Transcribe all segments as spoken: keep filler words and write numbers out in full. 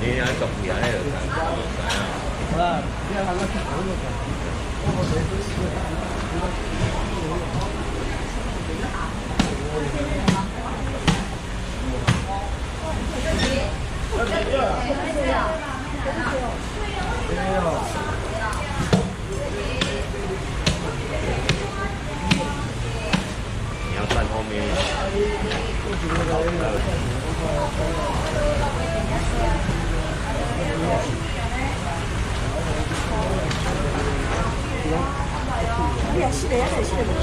你啊，做嘢咧就係好啦，而家睇個好個嘅。你要站后面。哎呀，是的，是的，是的。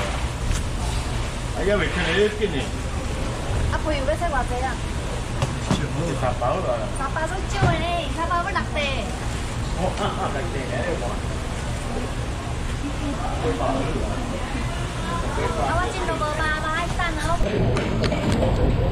因為佢哋啲堅年， 啊，配要要食偌濟啊？ 沙包了。 沙包都少的呢，沙包要六块。 哦，啊啊，六块嘞，我。 啊，我进都无吧，吧爱等哦。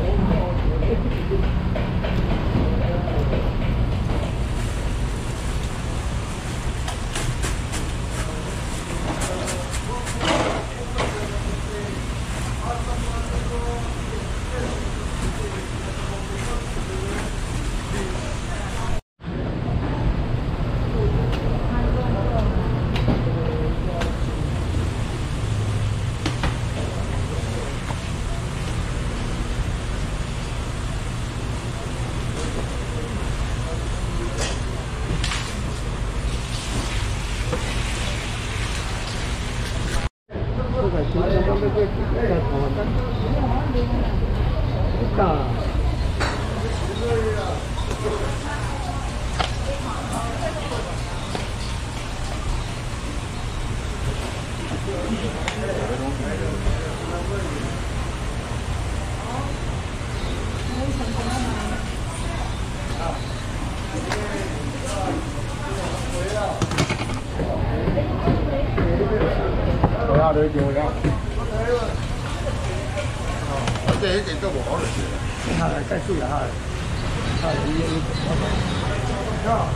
我要你叫我要。我这一定都无可能是。係真係係係呢呢啊！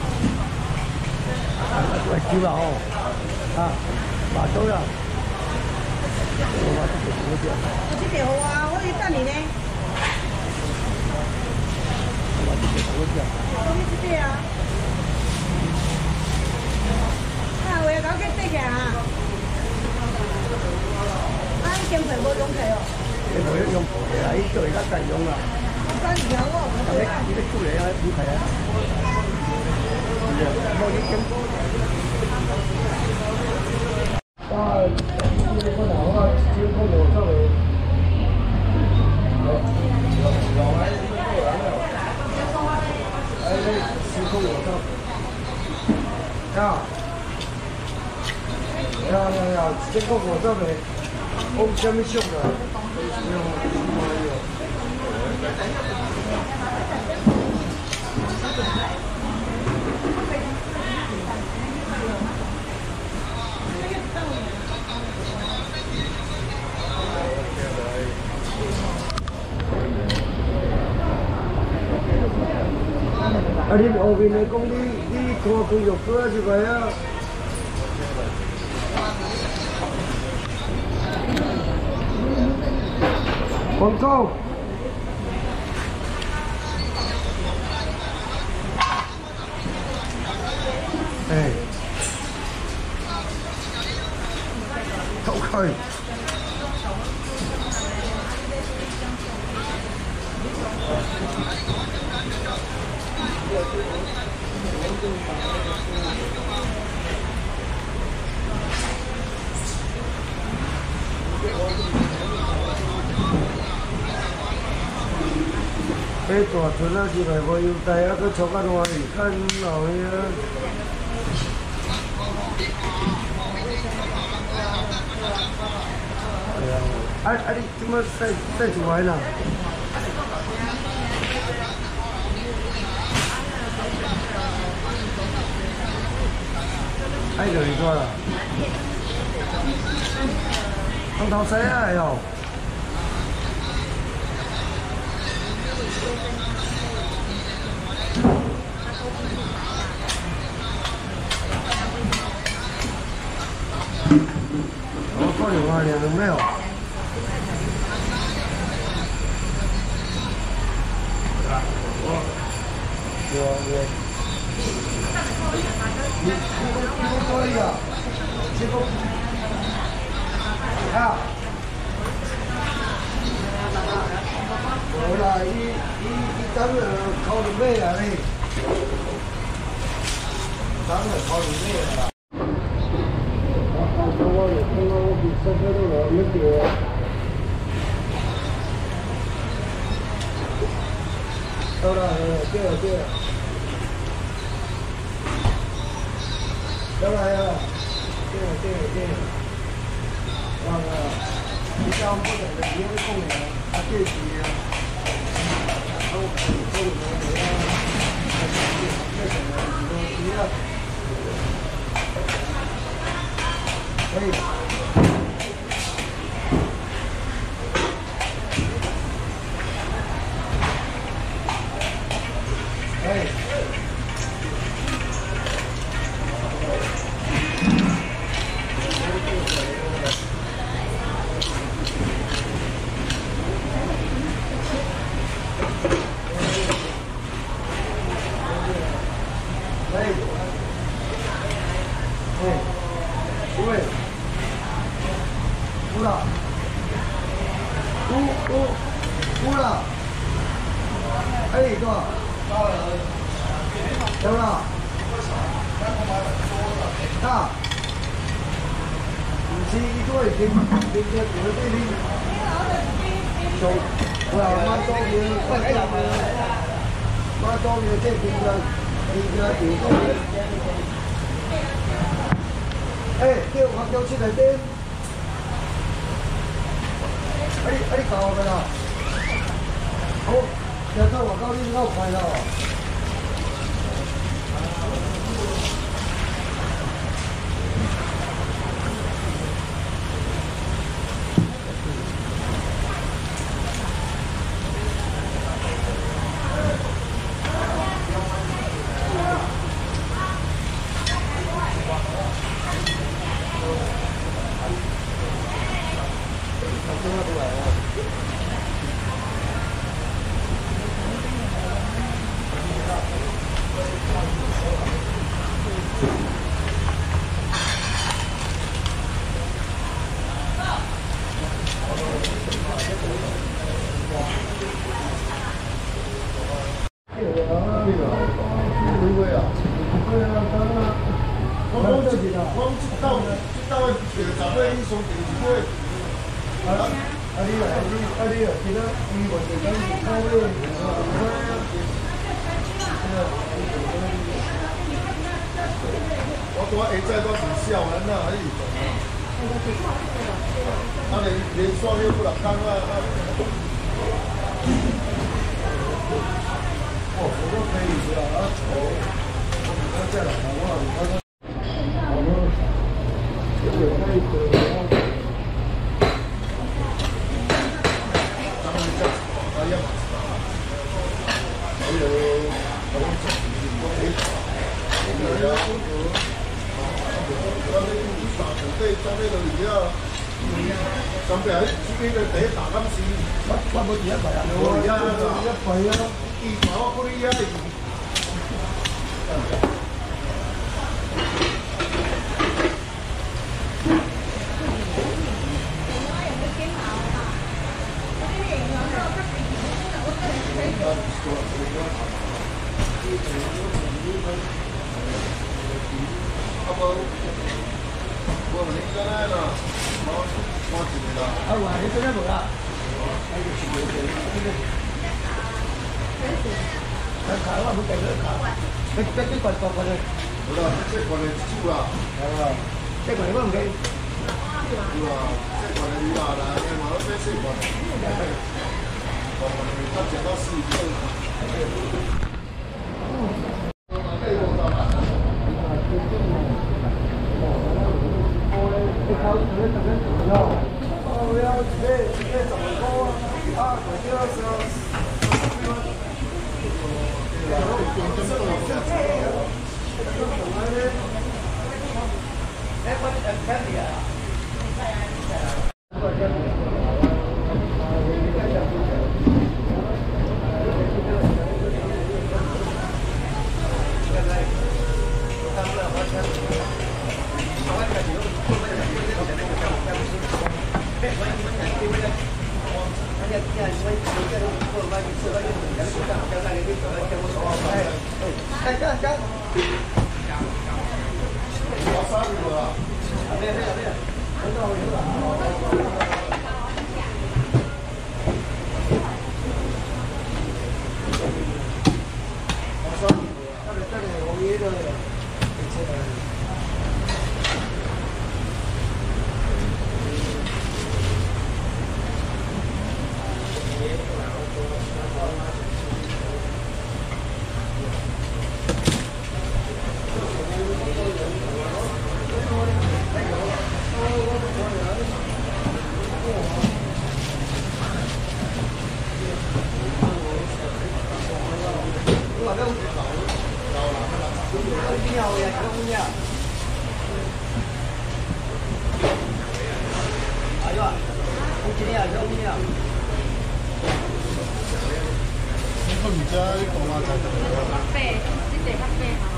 喂，少啦哦，啊，麻咗啦。我話啲條好啲啊。 呢條好啊，可以等你呢。 我話啲條好啲啊。 咁呢啲啊？啊，我要搞幾隻嘅啊？啊，姜皮冇用皮哦。 你冇得用，喺度而家計用啦。 真有喎， 咁你自己出嚟啊，唔係啊。冇啲咁。啊，呢個頭啊，少空油出嚟。又係呢個人啊！哎，少空油出。呀！呀呀呀！少空油出嚟，我什麼熟啊？ 啊！你後邊你講啲啲錯配肉嗰一條係啊？廣州。哎，走開！哎，大船啊，是咪無要帶啊？佢坐緊我而家落去啊！係啊，啊啊！你點解帶帶住位啦？喺度嚟咗啦，頭頭洗啊又。 我放你话两个没有。我我你你你多一个，这个啊，我啦，一一一单个靠着背啊嘞，单个靠着背啊。 我有看到我比车车都了没丢。到了，对了对了。到了呀，对了对了对了。那个，你像不懂的别的供人，他这些都可以。 哎。哎，叫我叫出来点。啊你啊你搞我个啦？好，要到我到你老快了。我我下载都是少人啦，还是啊连连刷又不能干啊！哦，我都可以的啊，我我这样的话，我我这个可以的。咱们这哎呀，还有我我可以。对啊，我哋三部队装呢度而家，咁譬如自己嘅第一打金線，乜乜冇而家係啊？我而家一幣啊，二百我嗰啲啊。啊冇，我唔理得啦，我我住嚟啦。啊話你做咩冇啦？喺度住嚟嘅，喺考啊冇計啦考，逼逼啲棍搏過去。好啦，即係棍你招啦。係啊，即係棍你都唔計。哇，即係棍你話啦，你話咗咩色棍？我棍你得隻多四隻。 我唔知講話就係八，你得較八嘛？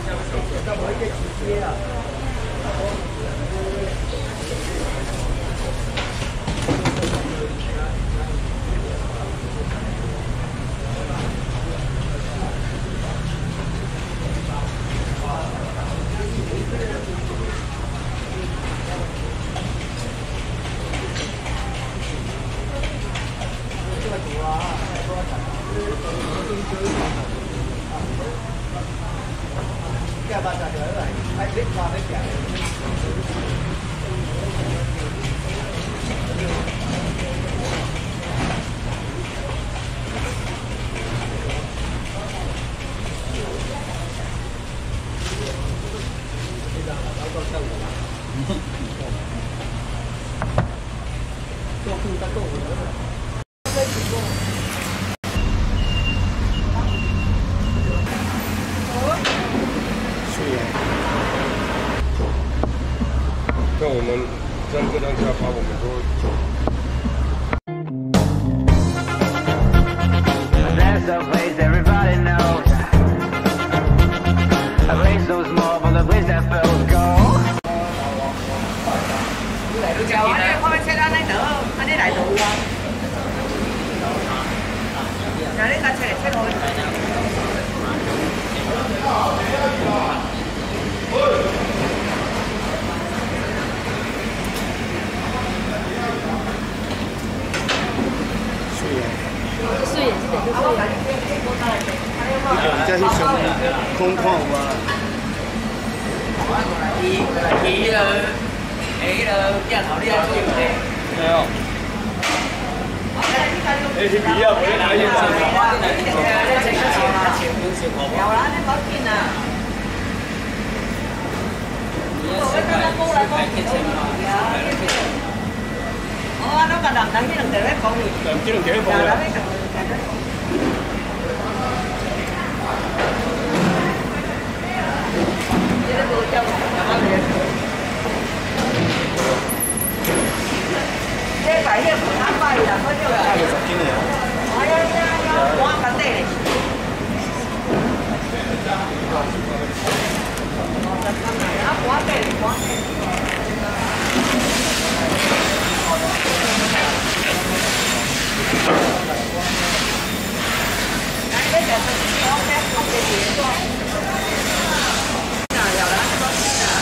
像我们像这辆下发，我们都会。 There's a place everybody knows. I raise those more, but the ways that feels go. 有啊，你看要切到那度，啊你来度啊？那你甲切切好。 水也是得去水。 即係上空曠啊！ 伊伊了，伊了，鏡頭你愛做咩？ 没有。你是比较不会拿烟抽的。 有啦，你冇見啊？我剛剛冇來講。我啊，那個男仔呢兩條咧講完。 兩幾兩幾多有啦， 嘅？ 呢個。即係擺啲唔啱擺啦，嗰啲啊。 十斤嚟啊！ 係啊係啊，我緊啲嚟。啊，我緊啲，我緊啲。嗱，呢隻係講咩？我嘅嘢多。嗱，有啦，多啲啊。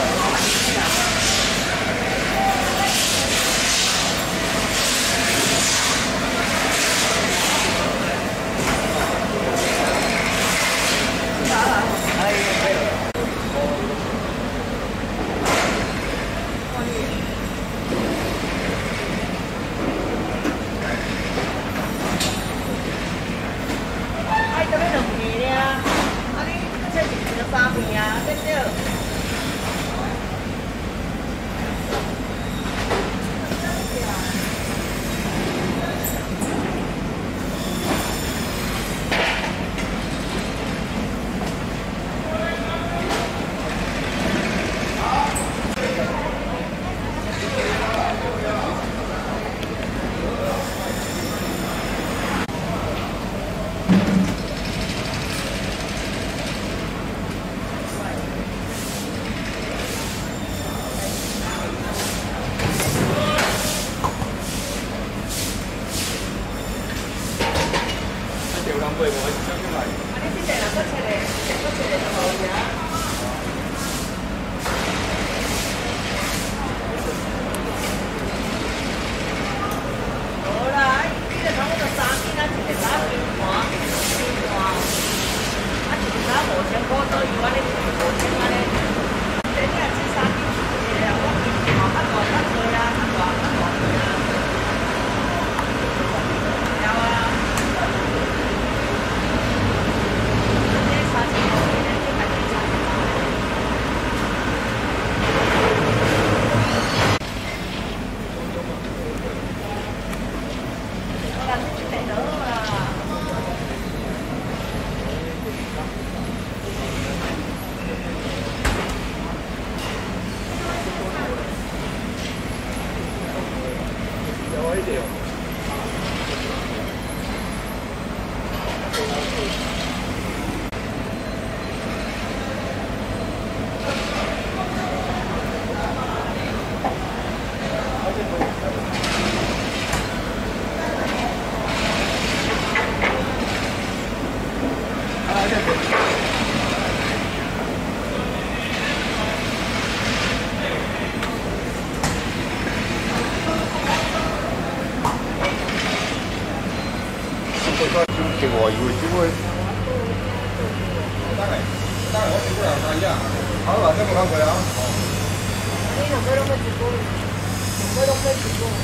對，我係將出嚟。 啊！呢啲淨係嗰隻嚟，嗰隻嚟就冇嘅。好啦，呢隻差唔多三千啦，一隻打電話，電話，啊，一隻打無線波多，如果你無線嘅咧，你啲係至三千，誒，我電話一個一個啊，一個一個啊，有啊。 三千多，你睇啲產品。 这我以为这个。大概大概我这个两三样，好了，这么看过啊？ 你两个都没吃过，两个都没吃过。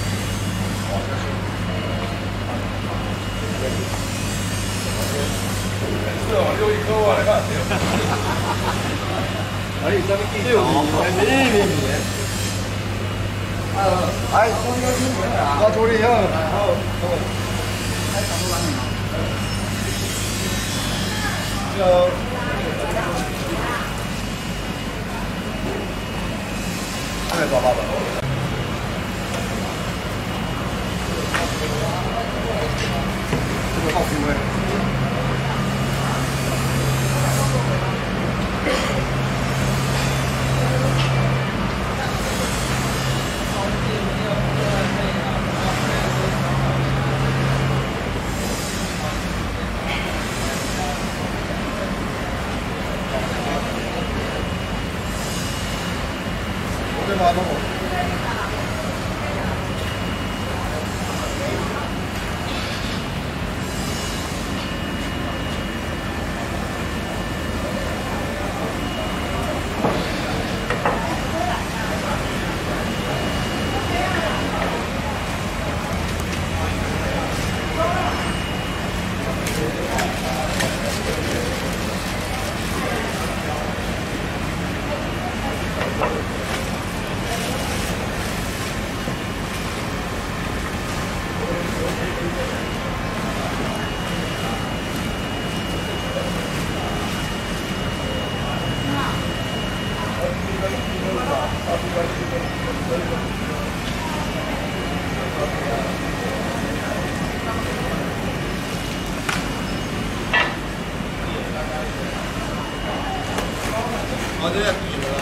是哦，六一颗我来看。哎，这个六米，六米。啊，哎，我处理好，好，好。哎，差不多完了。就。这个抓爸爸。这个好吃没？对吧？都。哦，这个底了。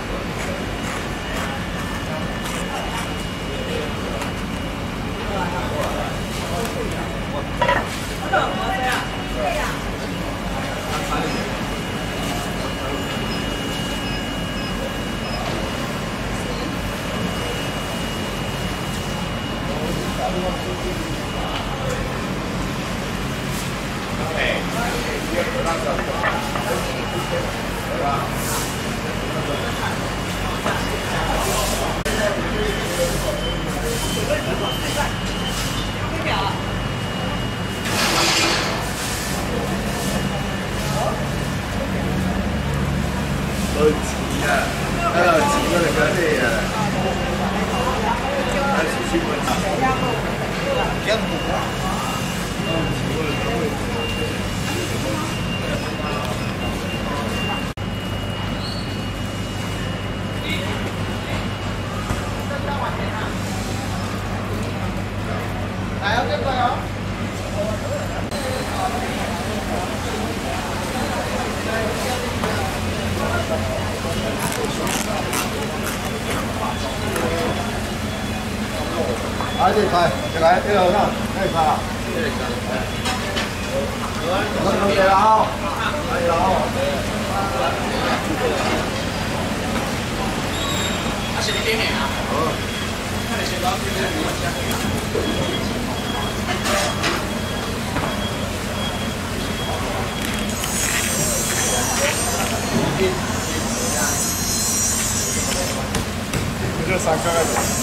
好急啊！啊，急了个这呀！还是去问他。干不过。来啊，这个呀！啊，这开，这来，这个上，这开啊。这开。我这个好，哎呀好。啊，是你点的啊？哦。看你先把这个给我加回来。这就三个了。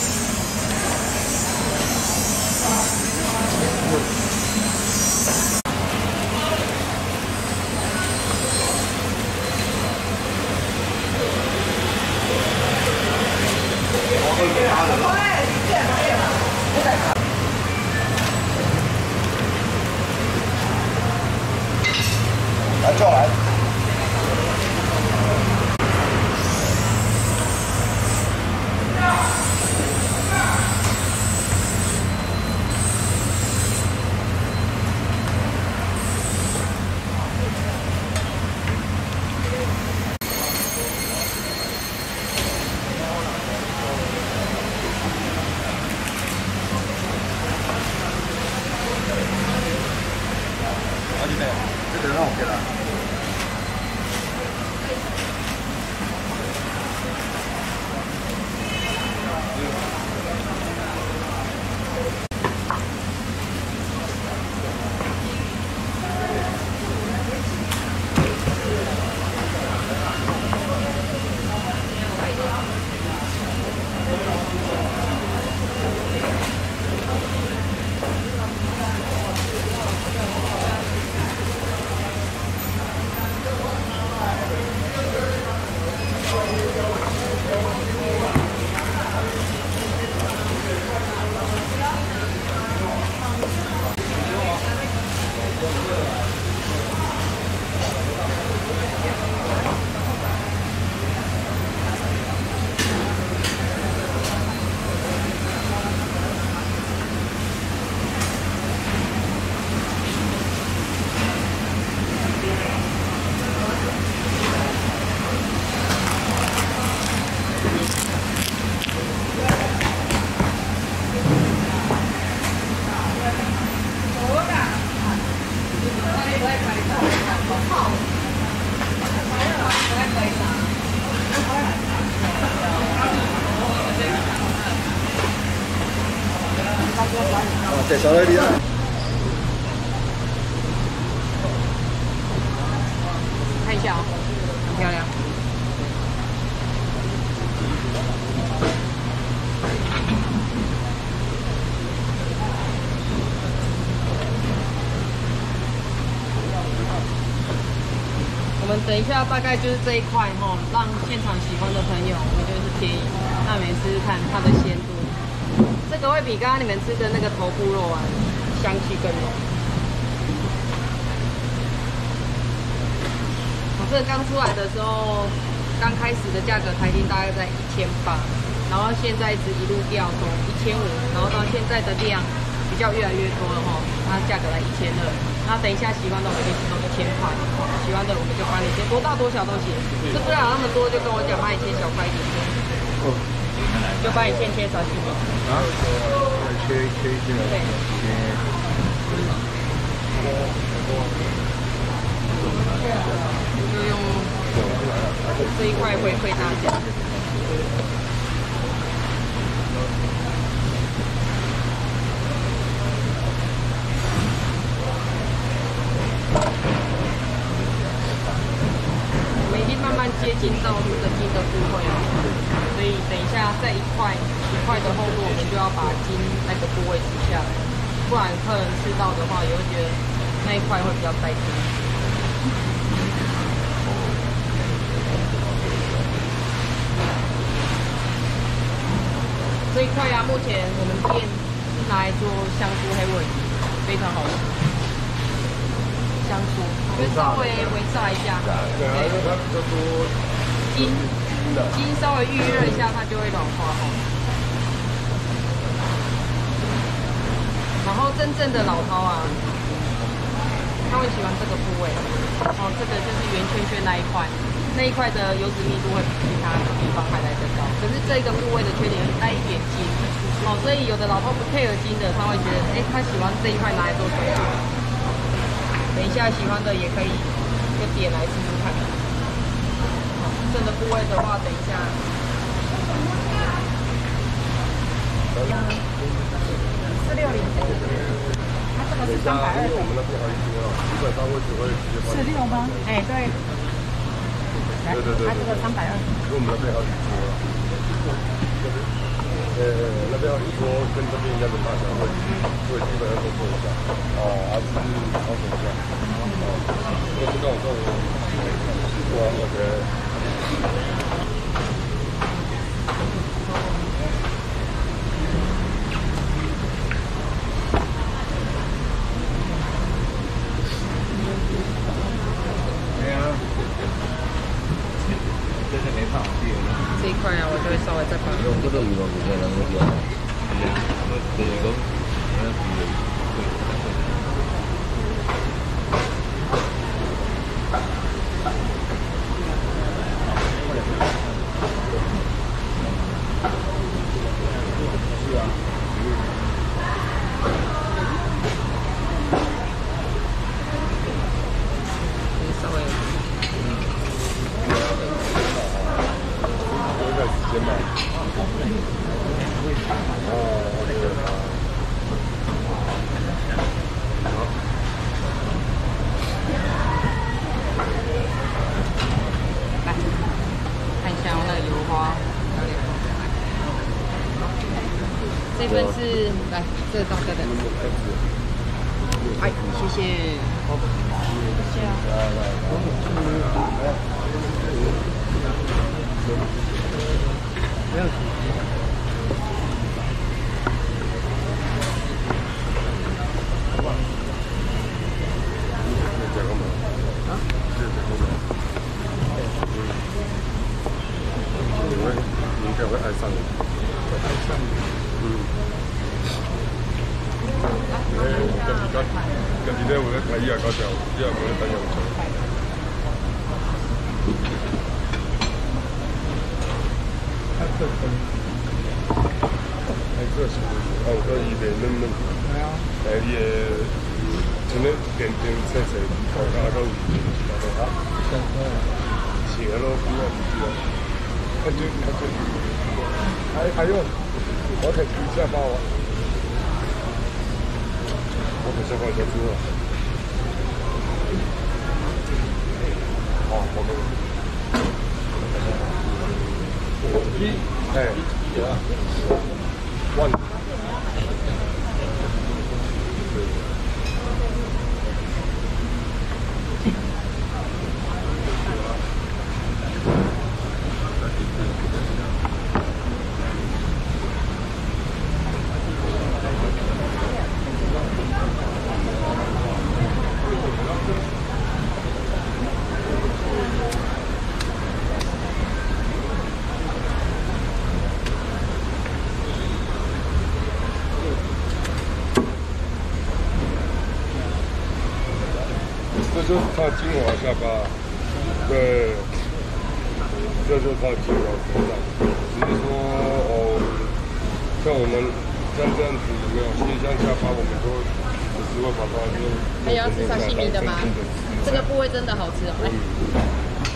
来叫来。这个让我给了。 哦，这小来的啊。 看一下哦，很漂亮。我们等一下大概就是这一块哈，让现场喜欢的朋友，我们就是便宜，让你们吃吃看它的鲜度。这个会比刚刚你们吃的那个头部肉啊，香气更浓。 这刚出来的时候，刚开始的价格台斤大概在一千八，然后现在一直一路掉，从一千五，然后到现在的量比较越来越多了哈，它价格在一千二。那等一下喜欢的我们就送一千块，喜欢的我们就帮你切，多大多小都行，吃不了那么多就跟我讲，帮你切小块一点点，哦，就帮你现切小细米。啊？切切一切。对。就用这一块回馈大家。我们已经慢慢接近到这个筋的部位了，所以等一下再一块一块的厚度，我们就要把筋那个部位取下来，不然客人吃到的话，也会觉得那一块会比较带筋。 这一块啊，目前我们店是拿来做香酥黑尾鱼，非常好吃。香酥，就稍微微炸一下，对，筋筋稍微预热一下，它就会软化哦。然后真正的老饕啊，他会喜欢这个部位，哦，这个就是圆圈圈那一块。 那一块的油脂密度会比其他地方还来得高，可是这个部位的缺点是带一点筋，哦，所以有的老饕不配合筋的，他会觉得，哎，他喜欢这一块拿来做水煮。等一下喜欢的也可以就点来试试看。剩的部位的话，等一下。四六零，它这个是三百二的。四六吗？哎，对。 对对对，它这个三百二，跟我们那边好几桌了。呃，那边好几桌跟这边一样的大小会，会基本上都做一下。哦，还是好手一下。哦，都是跟我说我，我我觉得。这一块啊，我就会稍微再把用这个鱼肉比较能够用。对呀，这个，是啊。稍微。 先买。哦，好。来，看一下我那个油花，有点这份是来，这个大概的。哎，谢谢。谢谢啊。不要紧。 台语啊，搞笑，以后无咧等用做。哎，这是哦，这伊袂嫩嫩。系啊。哎，伊个像咧电电细细，头壳个有味，是吧？哈。是个咯，比较比较，看就看就。还还有，我可以吃下包啊。我可以下包小猪了。哦，我们。一，哎，one。这就是它精华下巴，对，这就是它精华口感。只是说哦，像我们像这样子有没有？新香下巴，我们都只是会把它就。 还要吃沙西米的吗？这个部位真的好吃哦。来。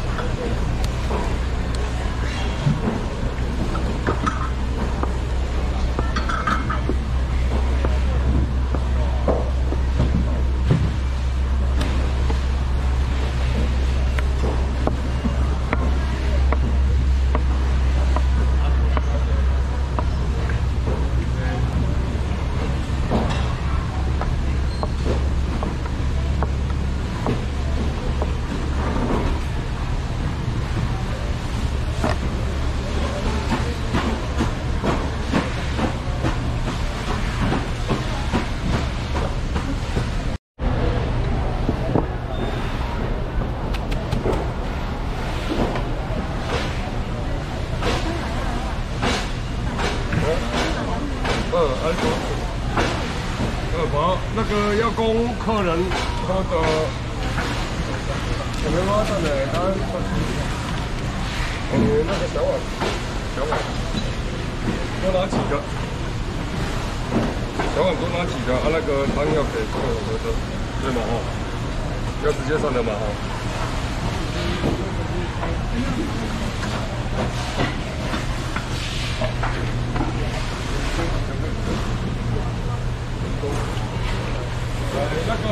那个要供客人喝的，有没有上来？他，呃，那个小碗，小碗，多拿几个？小碗多拿几个？啊，那个汤要给客人喝的，对吗？哈，要直接上的嘛？哈。那个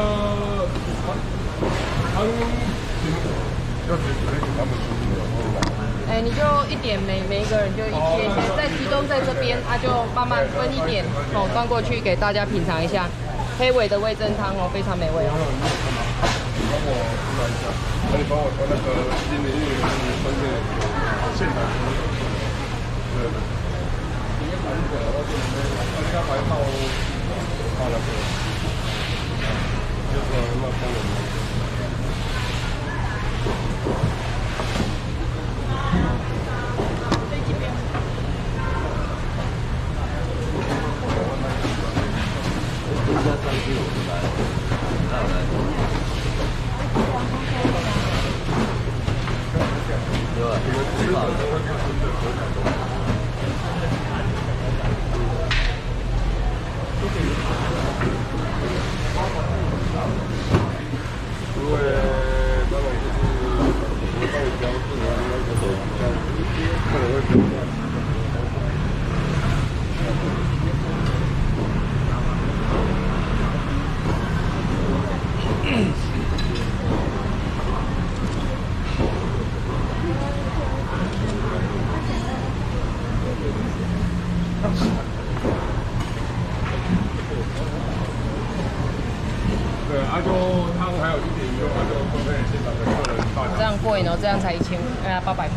汤要给他们吃。 哎，你就一点，每每一个人就一些，再集中在这边，啊，就慢慢分一点，哦，端过去给大家品尝一下黑尾的味噌汤哦，非常美味哦。 帮我出来一下，那你帮我从那个今年因为你分给现场。对对。大家白泡泡那个。就是那帮我们。有啊，你们因为当然就是我帮你标注啊，那个手可能会比较。对，阿就汤还有一点就阿就分配现场的客人大家。 这样贵呢，这样才一千，呃，八百块。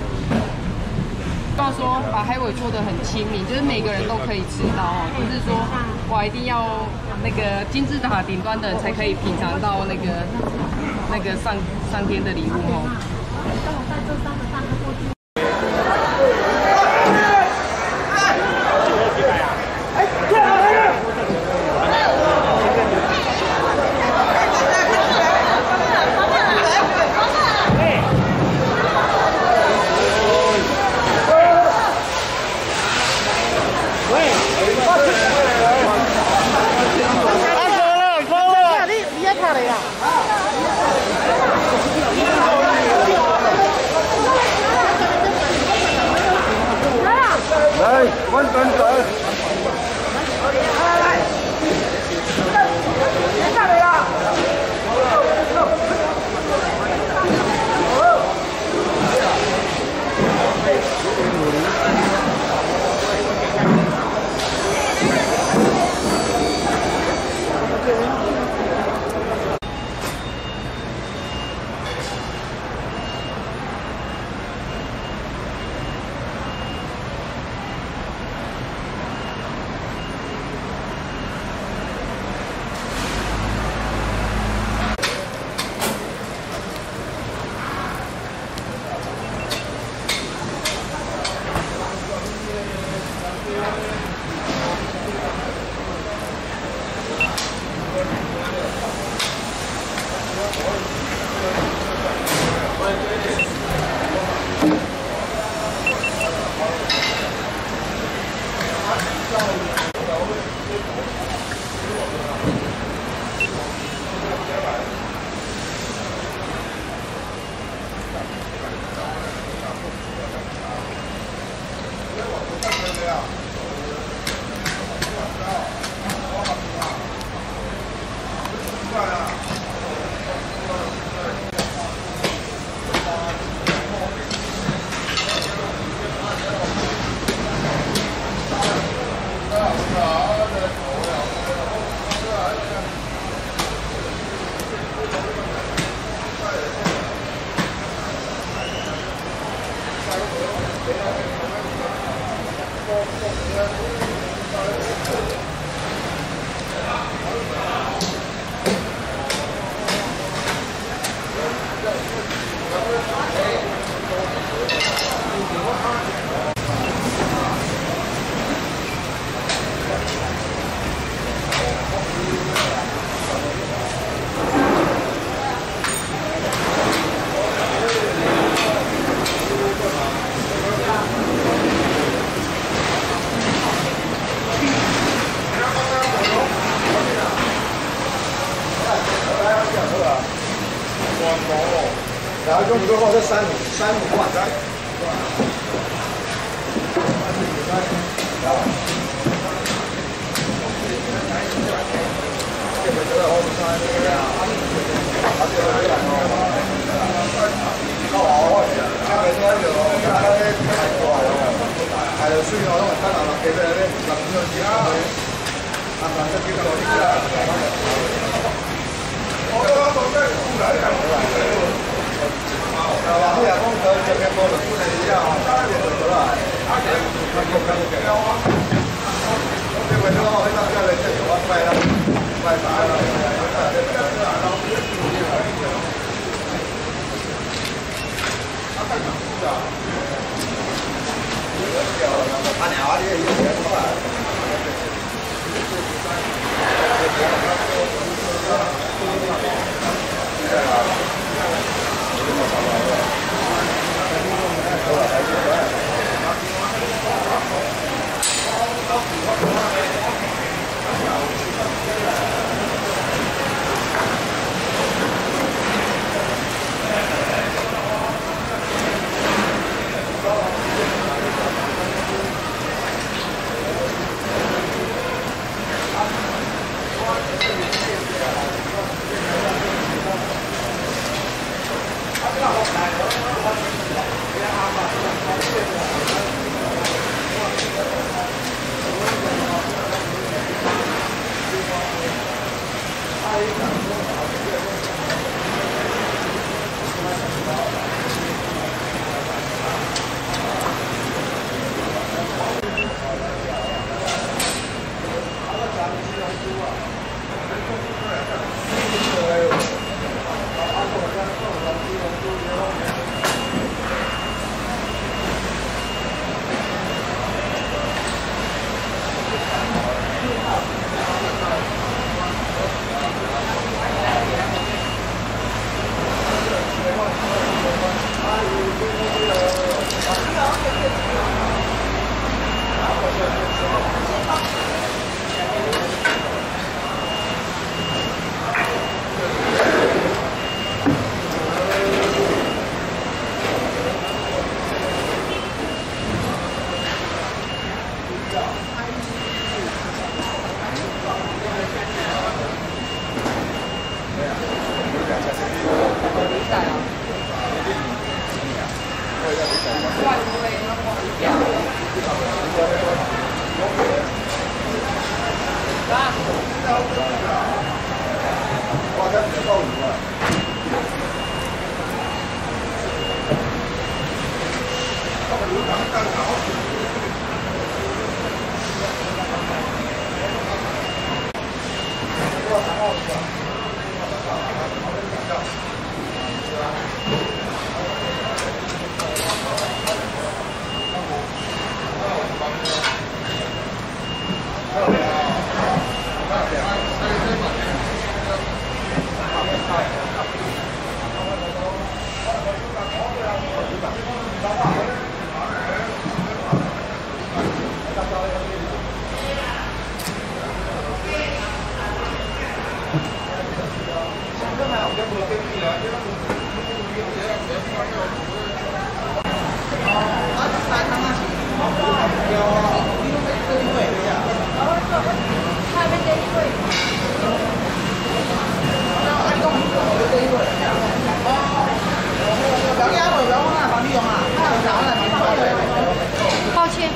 话说把黑尾做的很亲民，就是每个人都可以吃到哦，不是说哇一定要那个金字塔顶端的人才可以品尝到那个那个上上天的礼物哦。 跟我在这三个三个过去。 来，关灯走。来来，下来了。然后用这个话，这三五三五万。 比赛啊。外汇那么一点。 我才知道你啊。 抱歉。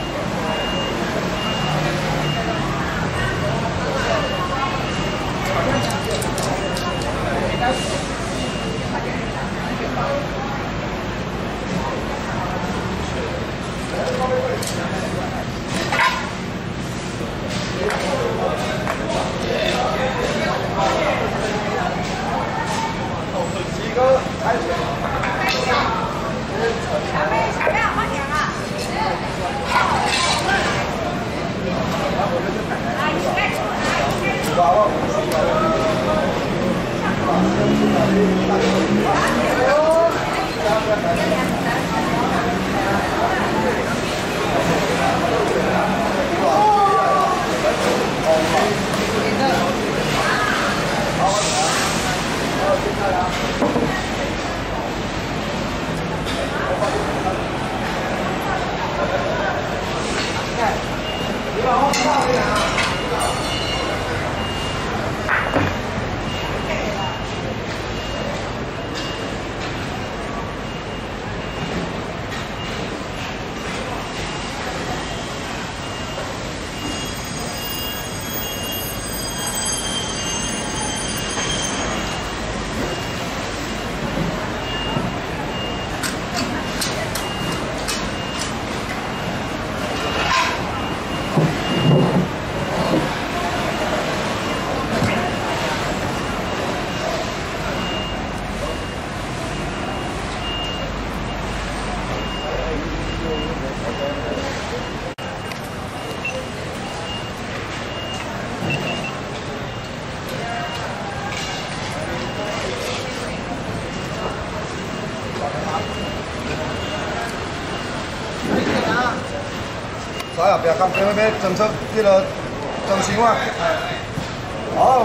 所以后壁干边要装出迄个装箱啊。好。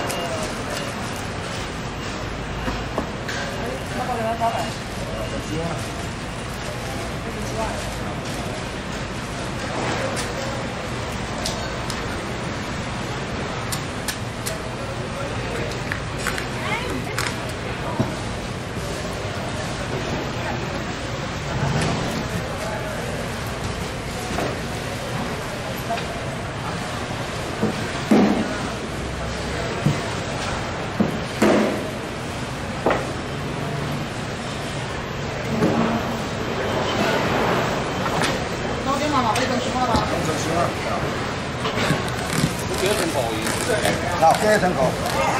好，几个层口。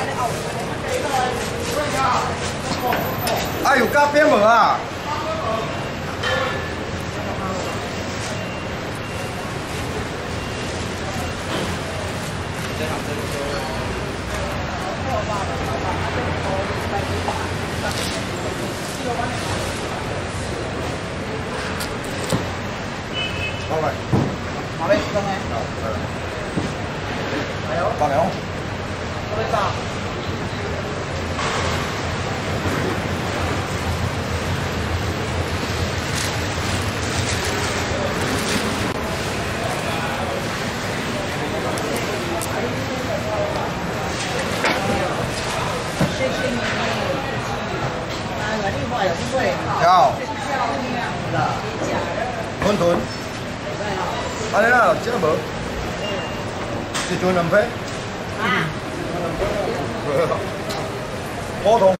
啊，有加边无啊？好嘞。好嘞，张嘞。还有。八两。 好好，馄饨，安尼啦，这无，一顿两片。啊。普通。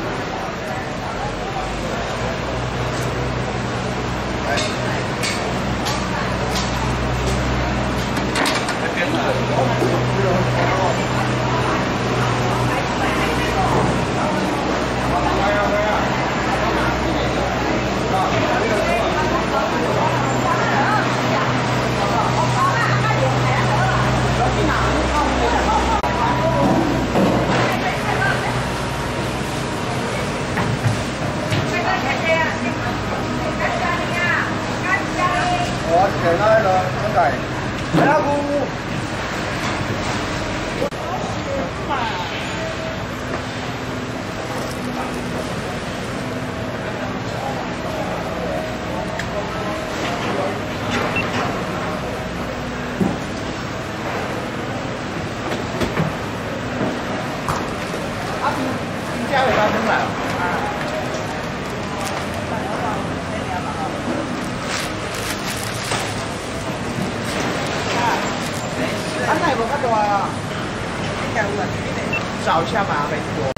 我现在了，现在，来阿姑。加回到中来了。安排无较大啊，找一下嘛，没错。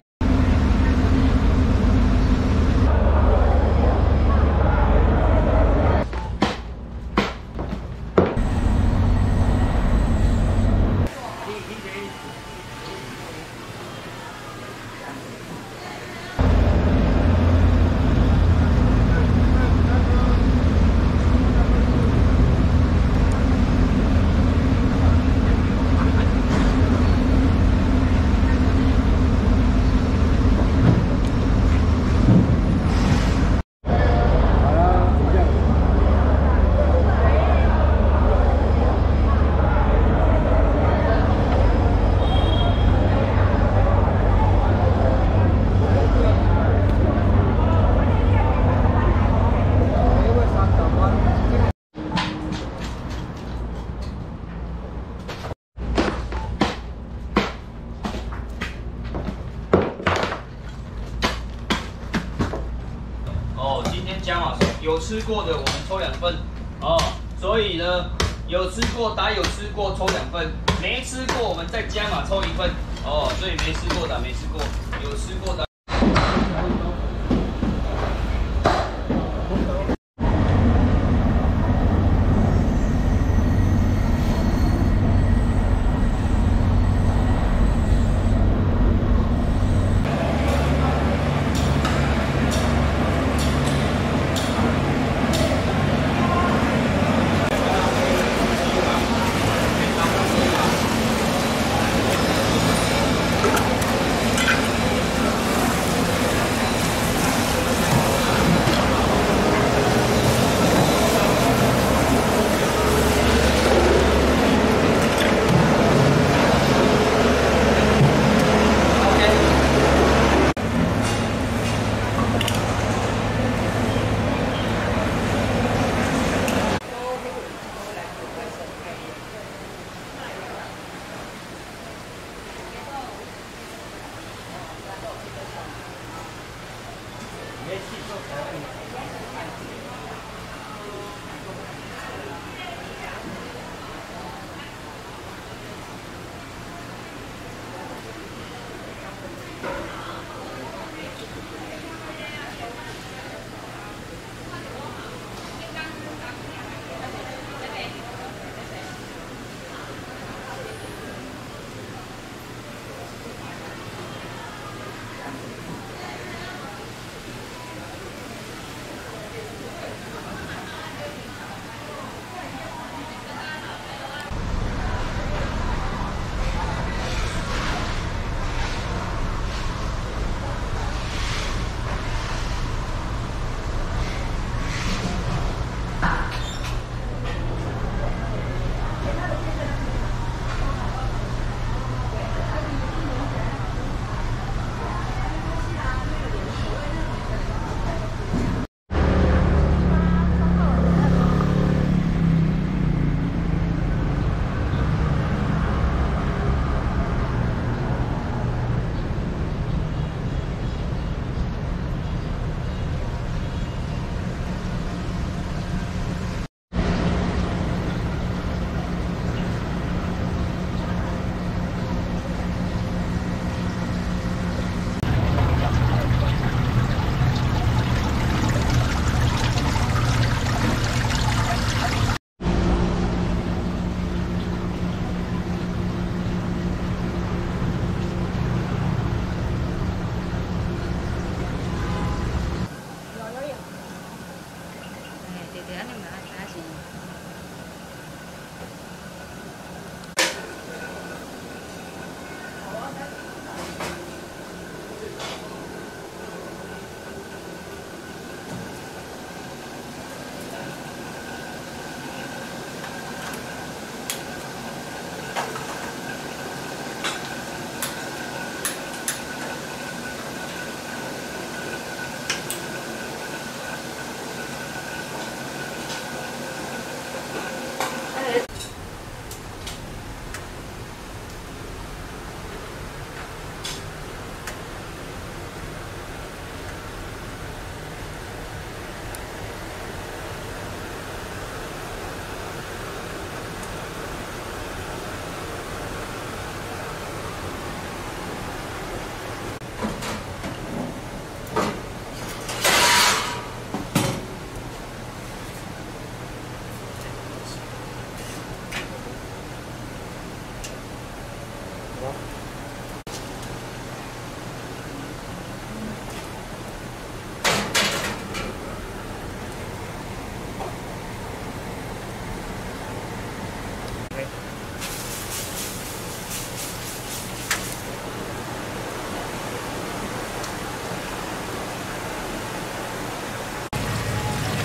哦，今天加码有吃过的我们抽两份哦，所以呢，有吃过打有吃过抽两份，没吃过我们再加码抽一份哦，所以没吃过的没吃过，有吃过的。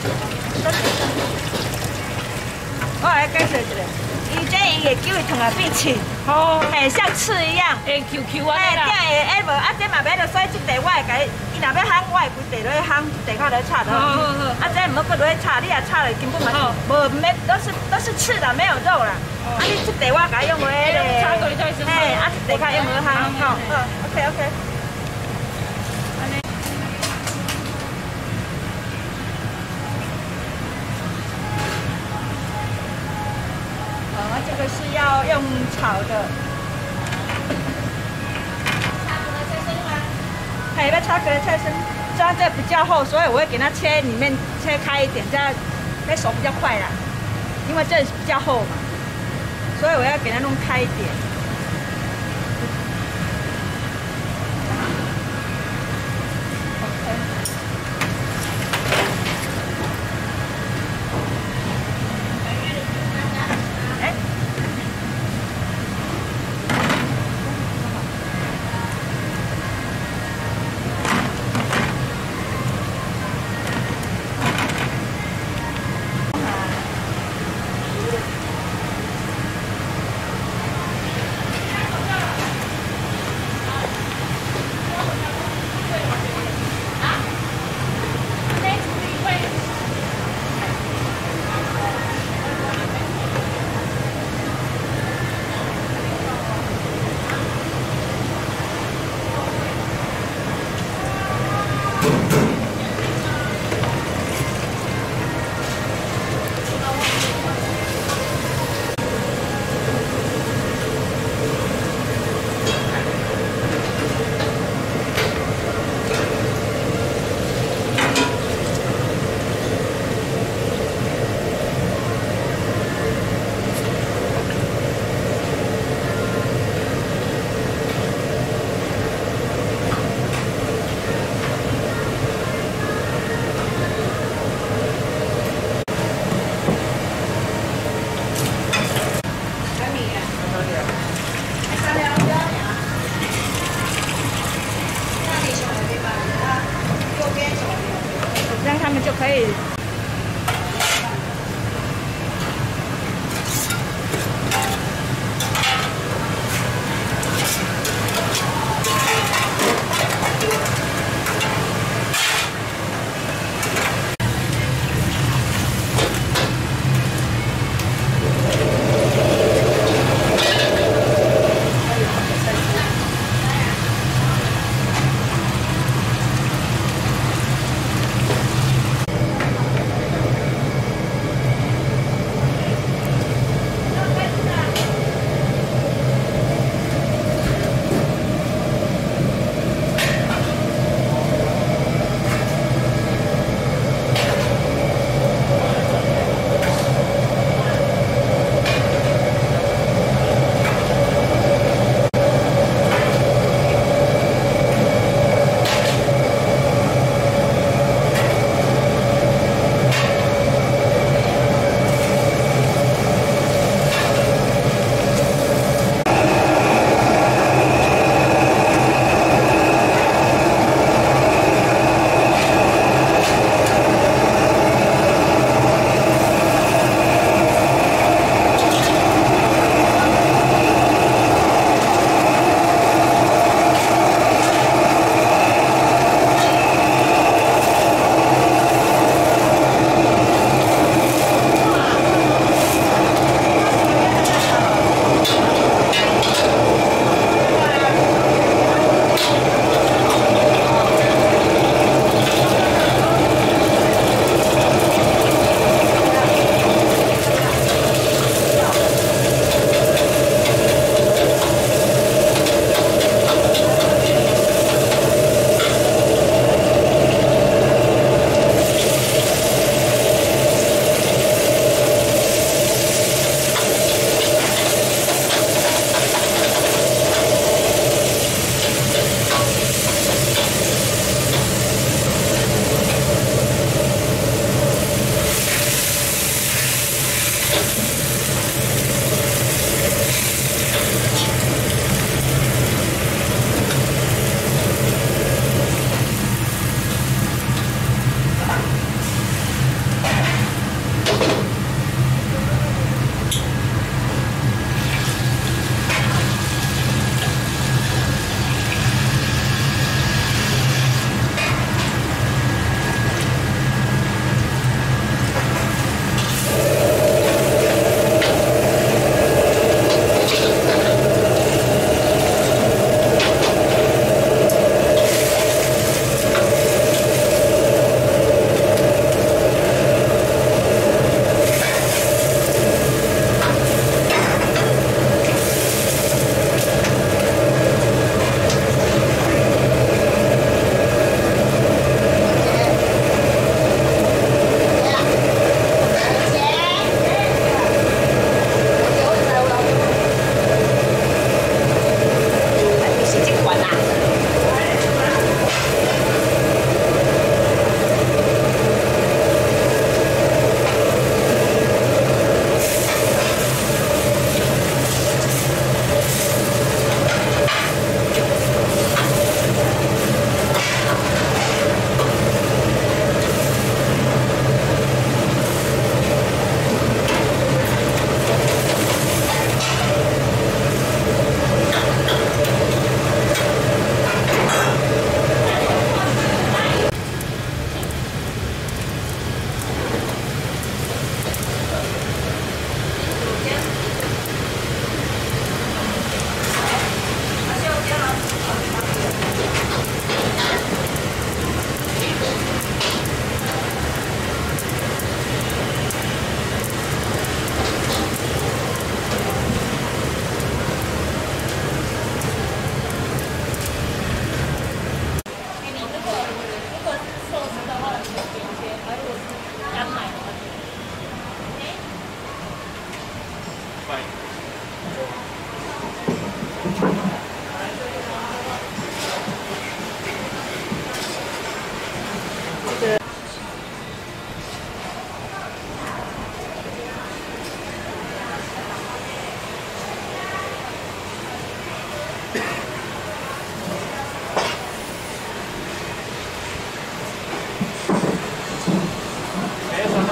我来介绍一下，伊这伊会叫伊烫啊变刺，哦，嘿，像刺一样，会 Q Q 啊，嘿，顶会下无，啊，这嘛免着洗，这地我会甲伊，伊若要烘，我会规地落去烘，地靠落去炒的。好好好。啊，这唔好搁落去炒，你若炒了根本嘛是无免，都是都是刺的，没有肉啦。啊，你这地我甲伊用为迄个，嘿，啊，地靠用为烘，好，好 ，OK OK。 这个是要用炒的，还要炒格的菜身，这样这比较厚，所以我会给它切里面切开一点，这样会熟比较快啦。因为这比较厚嘛，所以我要给它弄开一点。 让他们就可以。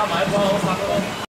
他买不好三个。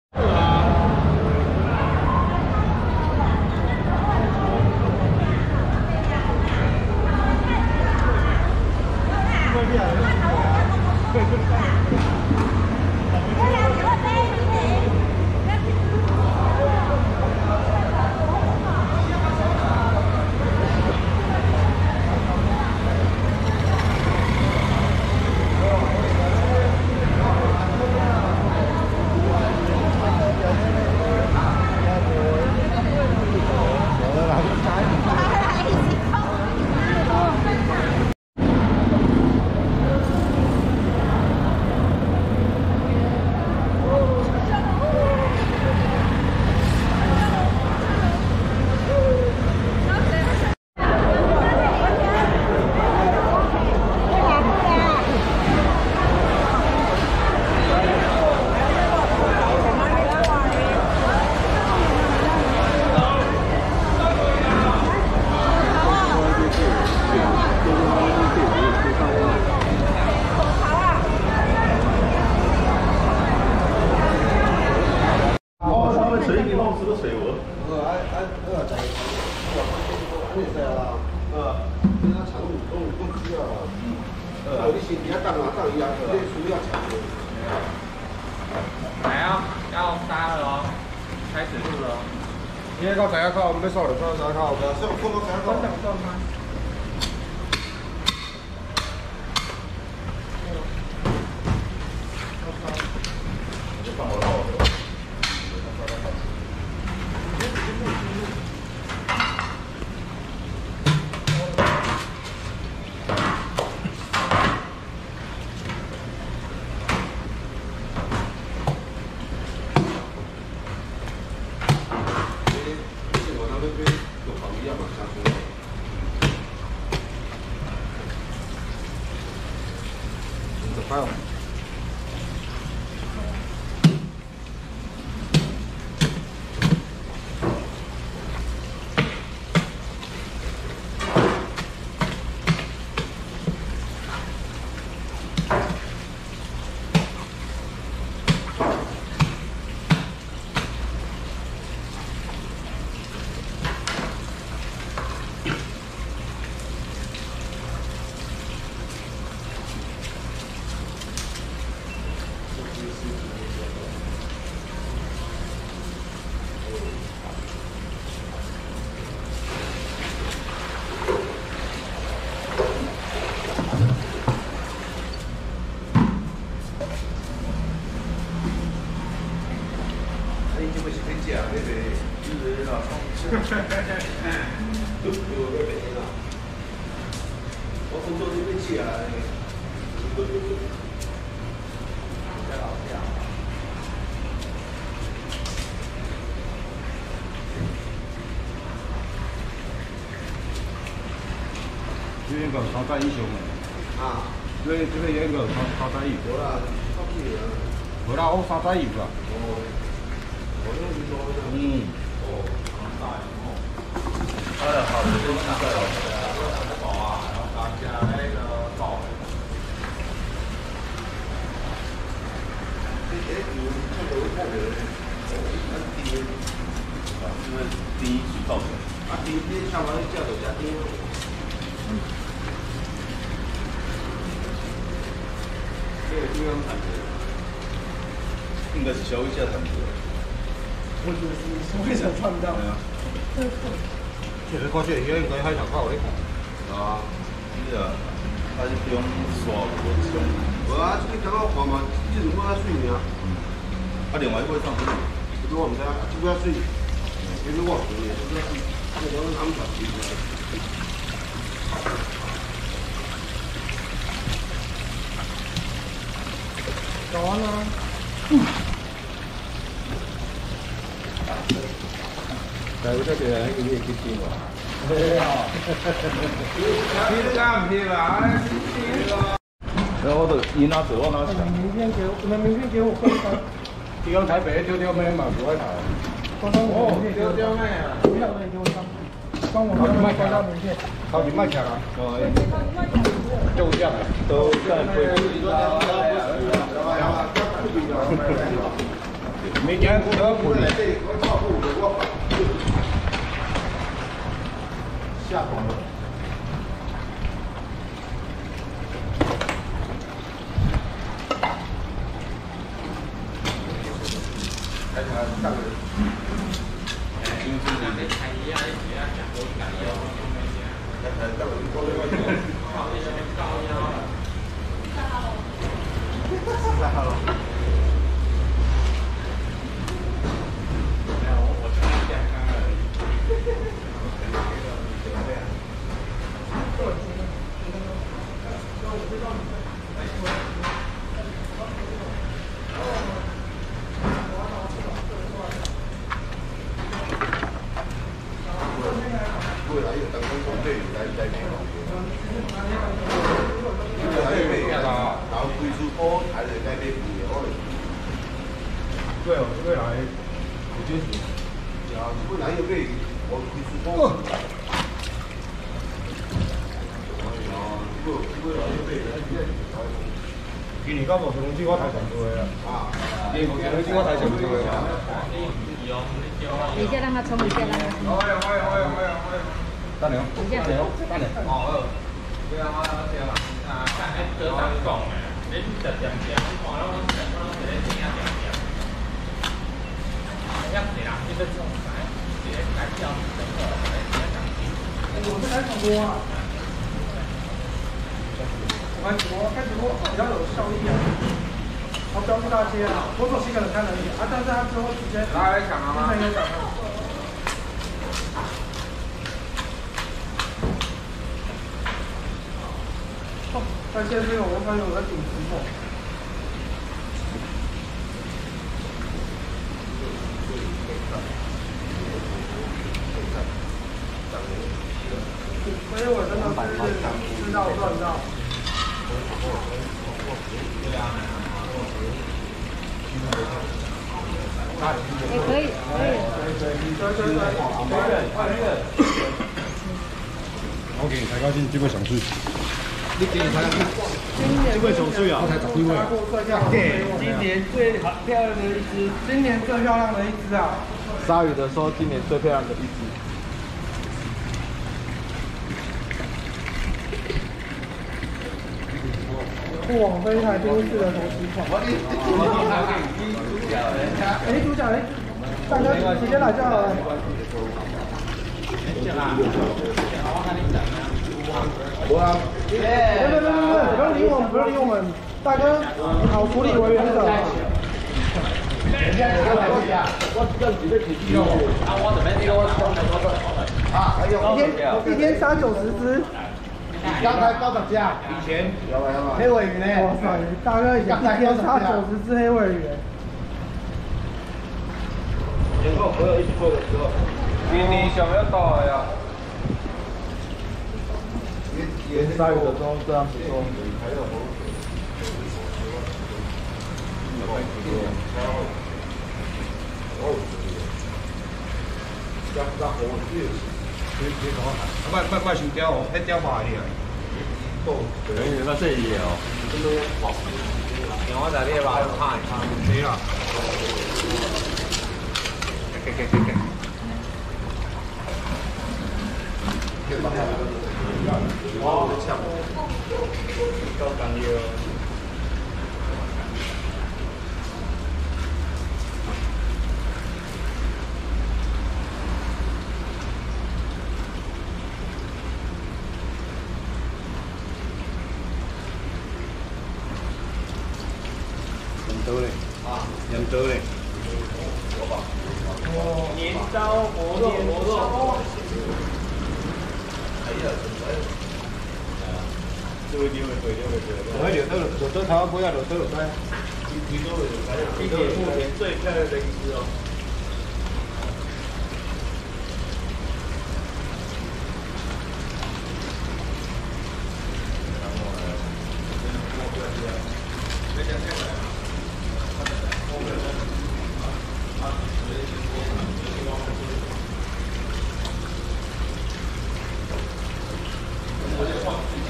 来啊，要杀了哦，开始录了哦。 你那个谁啊？靠，我们要扫了，扫扫靠，不要扫，放到谁啊？ 我想动吗？ 就放我了。还有。我工作这边起来，这边个超载英雄的啊，这这个演个超超载油，无啦，超载油，无啦，我超载油啦。哦，我那是说，嗯，哦，超载哦，哎呀，好，这个超载油。 加那个宝。这些油这个看着，很低，啊，因为低水造成。啊，低低上完叫做加低。嗯。这个中央产值，应该是消费者产值。我就是消费者赚到。对啊。其实看这个应该海上靠咧看。啊。 是啊，他是不用刷我这种。无啊，这个刚好看嘛，这种我较水尔。嗯。啊，另外一个上去，这个我唔知啊，这个较水。这个我唔知，这个这个我安排。搞完了。嗯。在这边那个也去听了。 对啊，你干屁啦！然后我就伊拿走，我拿抢。名片给我，什么名片给我？地方台北丢丢妹嘛，不会拿。哦，丢丢妹啊！不要妹给我张，帮我拿卖关到名片。好，你卖抢啊！哦，就这样，都在恢复。 没见过的苦力。下班了。开始上个。因为今年的开业啊，也要讲多一点哟。开始上个多一点。好，你先搞呀。四号了。 未来有灯光团队来来配合，还有咩啊？然后推出波还是在那边有。对哦，未来我觉得，啊，未来又被我推出波。今年到目前为止我台上多的啊，今年目前为止我台上多的啊。 等一下让他冲一下，让他冲。 好呀好呀好呀好呀好呀。等下， 等一下， 等下。哦，对啊，我我听啦。啊，看迄桌上讲的，你食点点，你看了我食，我一个点点点。一个人一个中菜，一个介绍整个来一个讲解。我们来直播啊！我开直播，开直播比较有效益啊。我标注大街啊，我手机可能看了一眼啊，但是他之后直接来抢了吗？应该抢了。 但现在这个我发现我在顶直播。所以我真的是知道赚到。 也可以，可以。 对对对，二月二月。我给你抬高兴，这个想睡。 你今年才这位手岁啊，才十几位。对，今年最好漂亮的一只，今年最漂亮的一只啊！鲨鱼的说，今年最漂亮的一只。不枉非台冰室的同时款。哎，主角哎，大哥直接来就好了。我啊，别别别别别，不用理我们，不用理我们，大哥，好处理为原则。我这几个体积哦，啊，我这边这个我装的多少？啊，还有一天一天杀九十只，刚才多少只啊？以前有没有？黑尾鱼呢？哇塞，大哥以前一天杀九十只黑尾鱼。以后朋友一起做的时候，你你想要到了呀？ 连鲨鱼的都这样子做。快快快收钓哦，迄钓法的。可以，那这也有。我在这吧，看一看。对啦。给给给给。哦，抢！高干了。年刀嘞，啊，年刀嘞。哦，年刀活肉活肉。哎呀，这位你会对，你会对。我迄条刀，条刀头尾啊，条刀就知。几多就知啊。今年目前最漂亮的一只哦。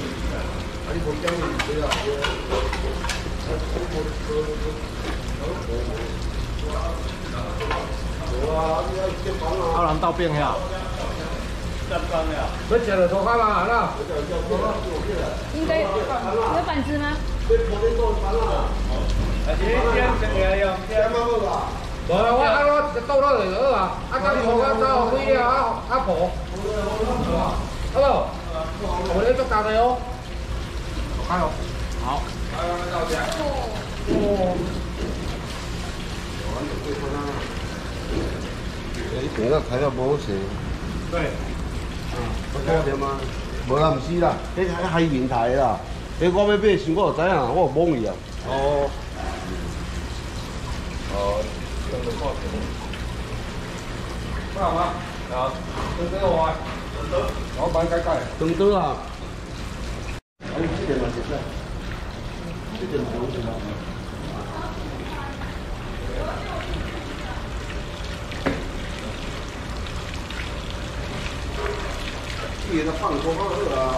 你从江里回来，我我我我我。 啊，人斗变呀。要吃了多开嘛，啦。 应该有板子吗？ 无啊，我啊我倒落去就好啊，啊甲你无我走开了啊啊婆，好不？我咧做大的哦，开哦，好。哦。哎，今个开了无事。对。啊，我讲点吗？无啦，毋是啦，迄海海面台啦，迄我要买先，我就知影，我有懵伊啊。哦。哦。干嘛？啊，等等我，等等，老板改改，等等啊。啊，你几点嘛？现在？几点钟是吗？你给他放多放热啊。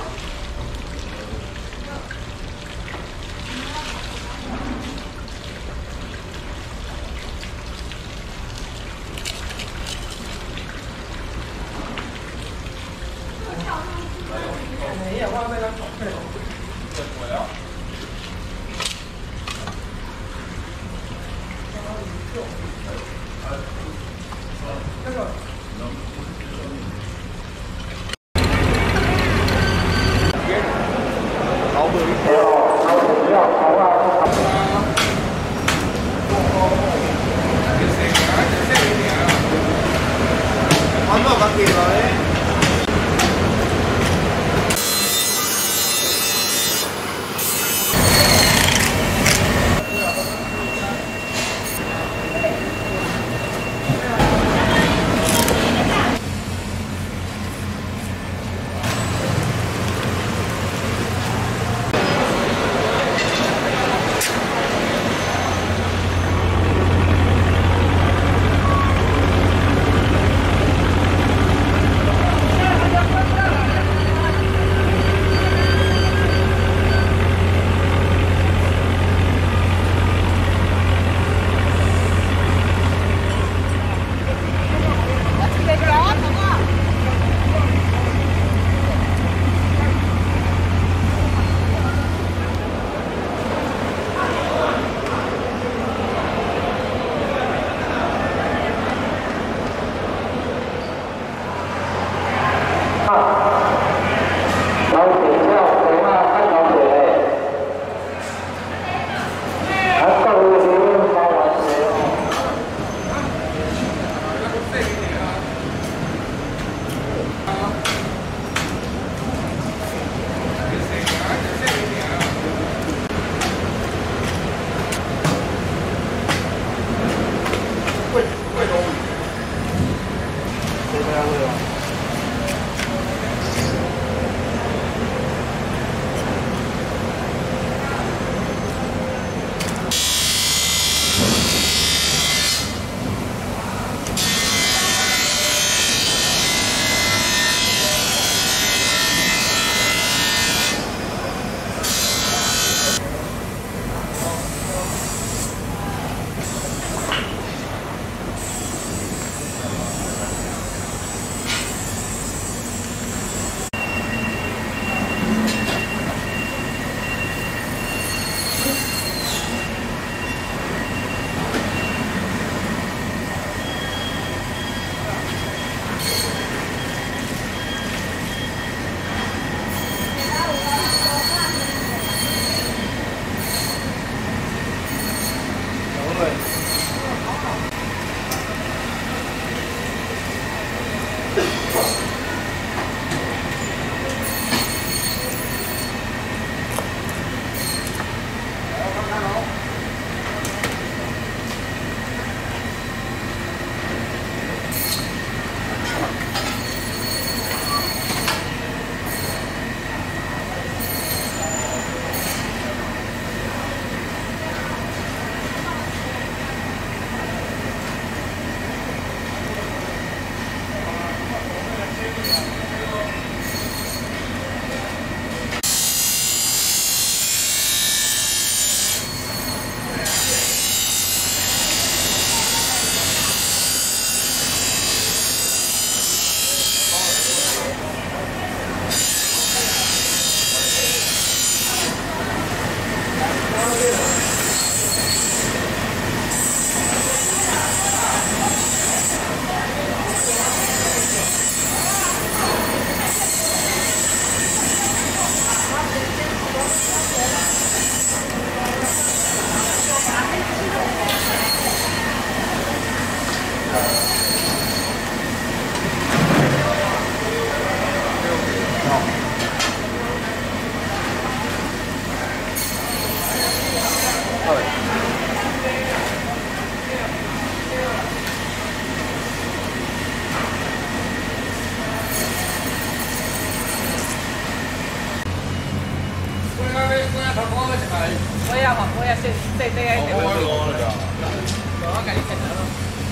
我也嘛，我也先先先喺度。我赶紧食咯。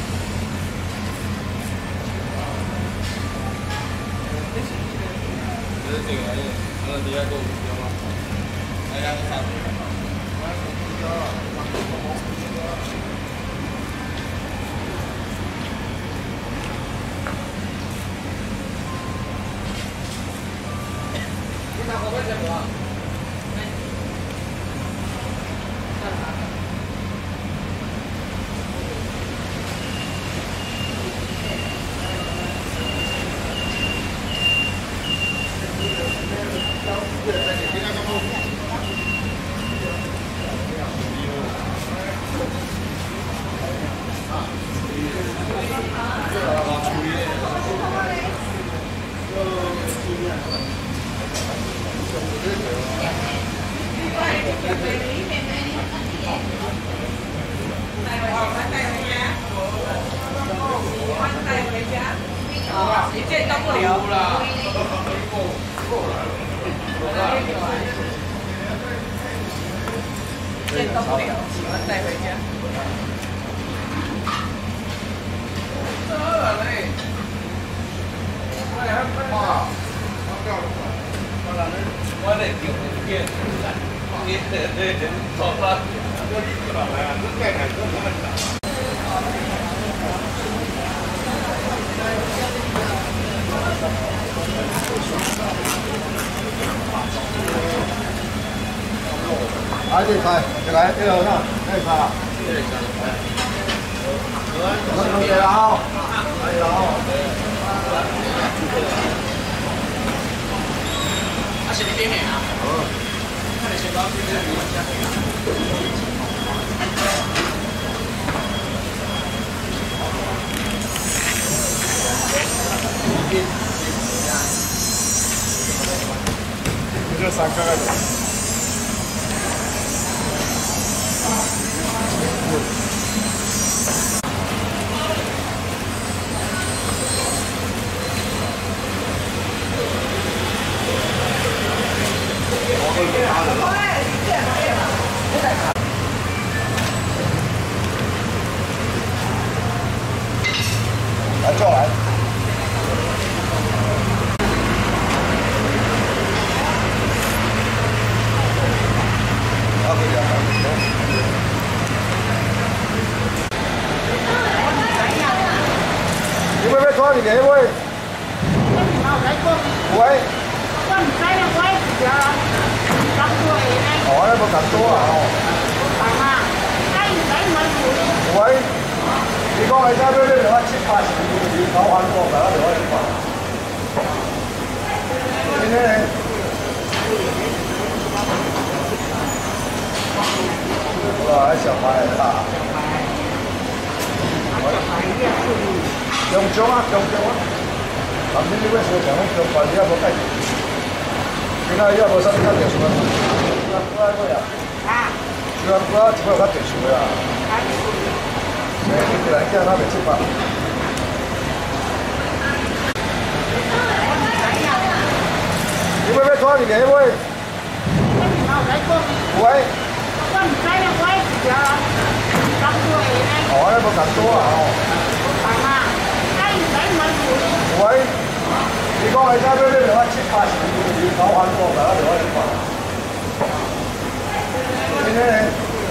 这是这个，那底下够不行吗？哎呀，差不多。 你拿火锅吃不？ 一件都不留了。一件都不留，喜欢带回家。 我得丢丢，你得得得，走了，我你知道来啊，你再看这么大。 啊，这菜，这个这个啥？这个啥？这个啥？这个好，这个好。 啊，是你点名啊？嗯。那你先把这个给我加回来。 这三个人。 来，叫来。 你妹妹拖你给喂？喂？我唔使啦，喂住啊！咁多嘢咧？哦，呢個咁多啊？哦。係嘛？雞唔使問佢。喂？你講係揸咩咩兩千八十二九萬個㗎？兩千八。你呢？哇！小孩啦。 中獎啊！中獎啊！頭先呢位所講中辦呢一個雞，點解呢一個新加條數啊？新加坡嗰日啊，新加坡只不過條數啊，誒呢條係驚他哋七百。你妹妹拖你幾位？喂？我唔使啦，喂住啊！咁多嘢咧？哦，呢個咁多啊！哦。 喂，你講係揸咩咩兩千八十二九萬個㗎？兩千八。你呢？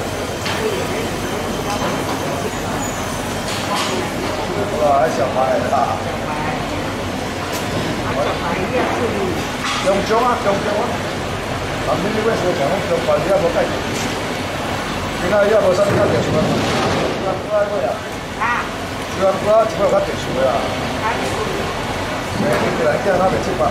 哇！小孩啦。中獎啊！中獎啊！頭先呢位所講中辦呢一個雞，點解呢一個新加條數啊？新加坡嗰日啊，新加坡只不過條數啊。 誒，呢條係驚他哋七百。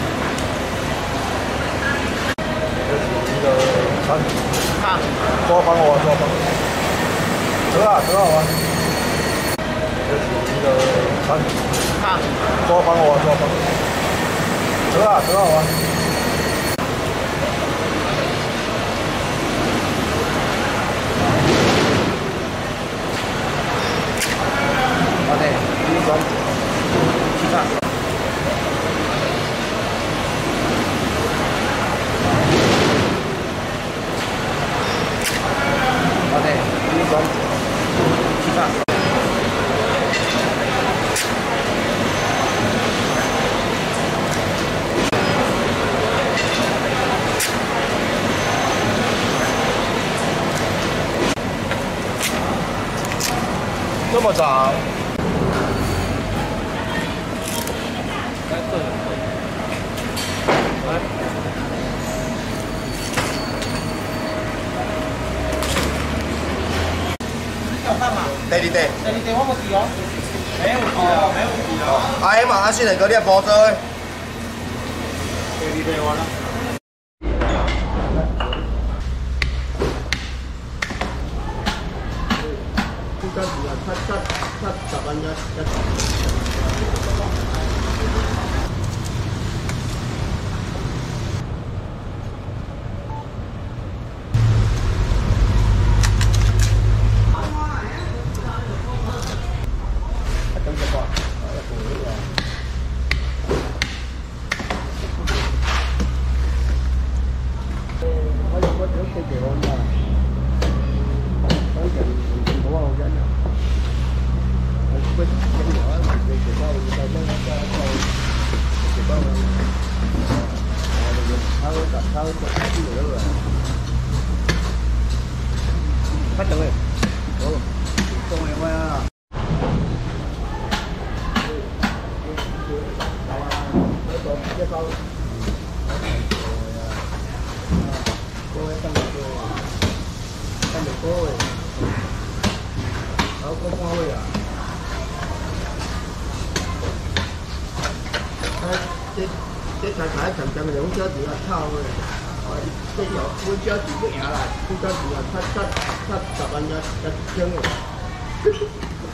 呢個餐啊，多幫我多幫。得啊，得啊，我。呢個餐啊，多幫我多幫。得啊，得啊，我。 万九，七八。这么长？来，坐着。来。你有饭吗？第二地。第二地我冇事哦。没有事啊，没有事啊。啊，迄嘛，啊，先来个你包做诶。第二地我啦。 七七七十蚊一一。咁就啩，一個呢個。我有個小企業喎嘛，反正唔好啊，好緊要。 bên bên nhỏ mình về chỉ bao người ta mới cho cho chỉ bao rồi thao tập thao tập cái nữa rồi bắt đầu rồi ồ con này qua cái bao cô ấy tăng được tăng được cô rồi đâu có cô rồi à cái cái太太近近兩張字啊，抄嘅，即係有每張字乜嘢啦？每張字啊七七七十蚊一一張嘅。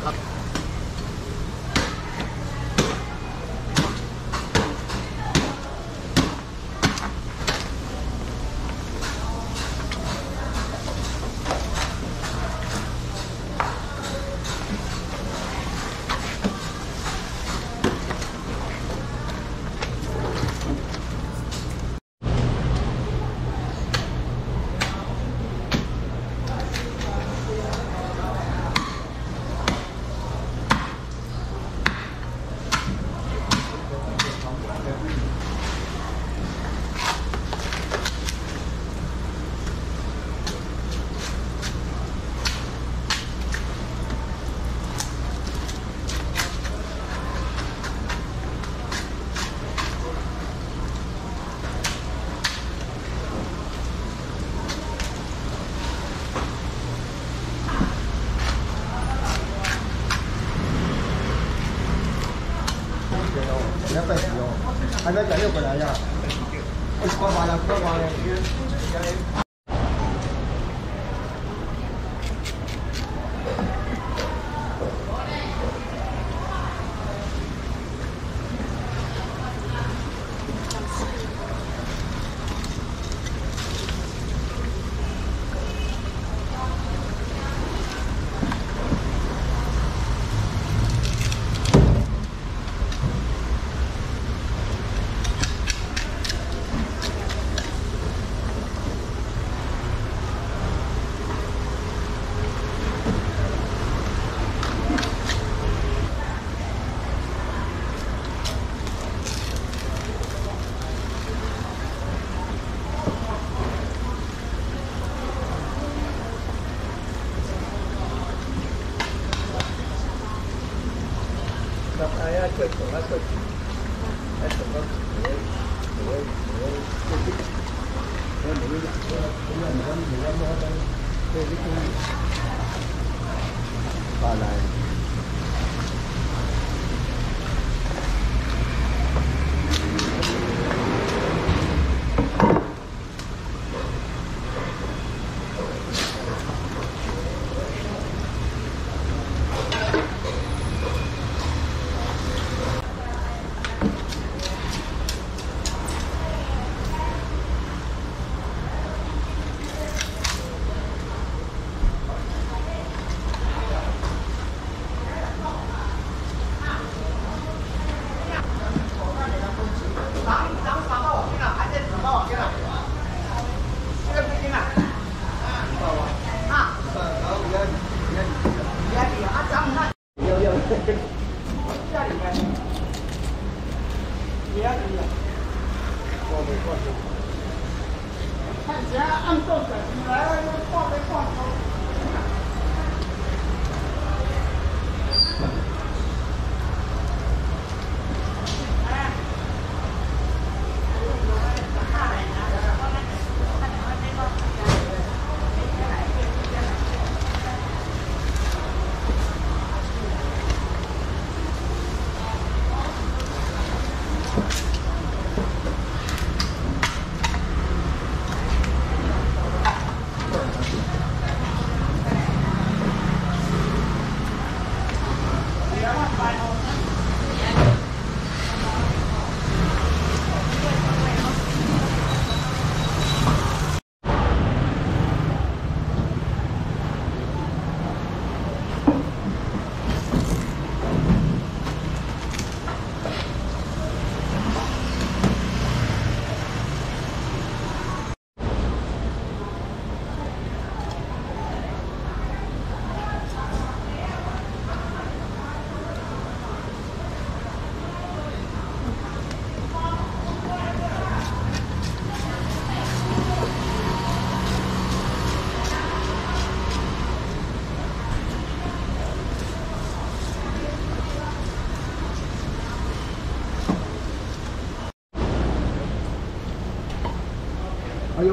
你要费事哦，还没改六过来呀？我关完了，关完了。Saya ikut, saya ikut. Saya ikut. Saya ikut. Saya ikut. Saya ikut. Saya ikut. Ba này.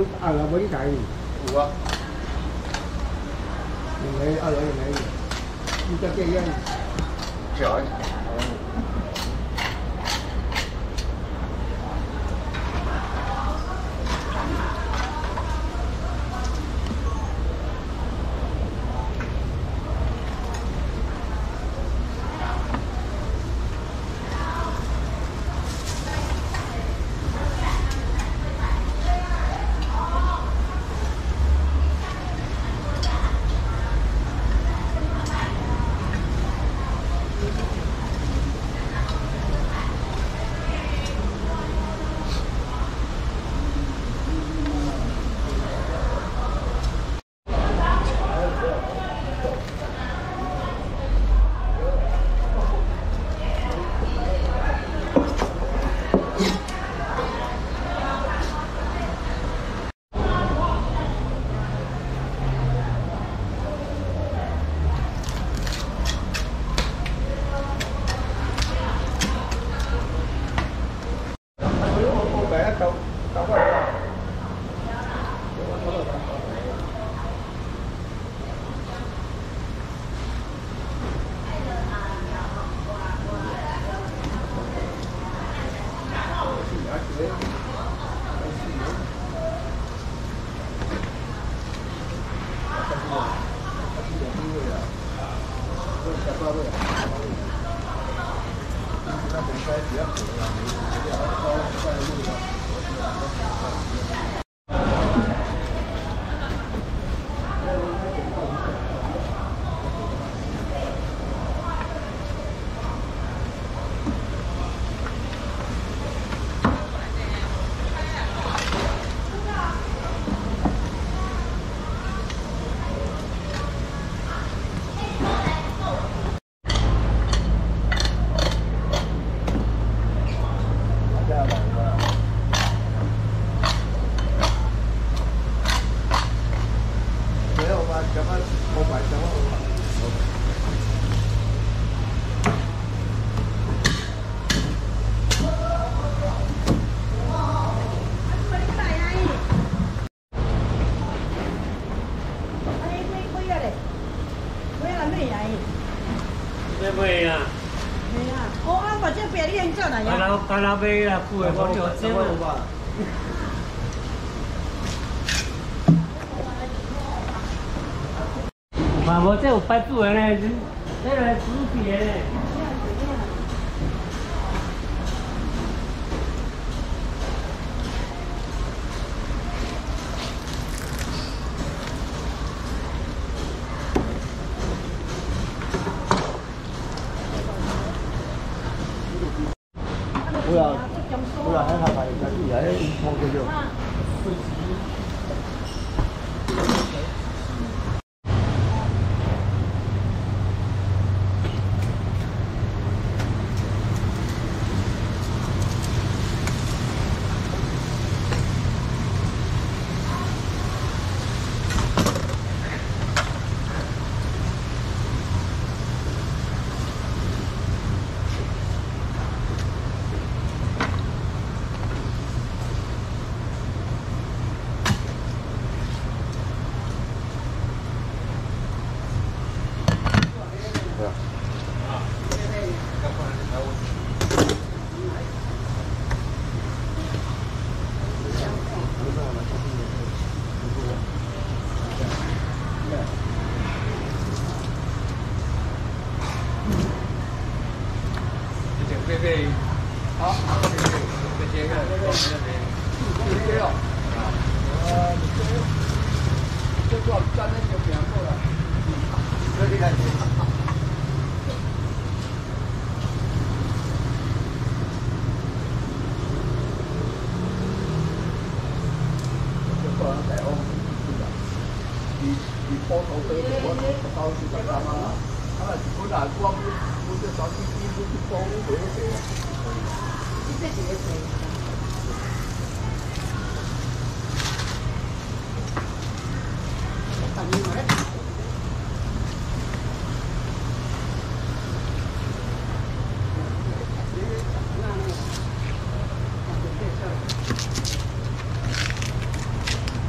种啊，我冇啲睇。有啊。用你啊，有用你，依家幾樣？條。 袂啊。 係啊，我啱或者俾啲人嚟啊。老啊老尾啦，富嘅講條尖啊。嘛無這有擺煮的呢，這個煮皮的呢。 不要，不要害怕吧，那是也摸着就。 对，好，这些个，这些哦，啊，这这个站那就不要做了，这里看。你你包头对，我我到处在干嘛？啊，我哪光我这手机机不是包回去了？你这几个谁？等你们来。 我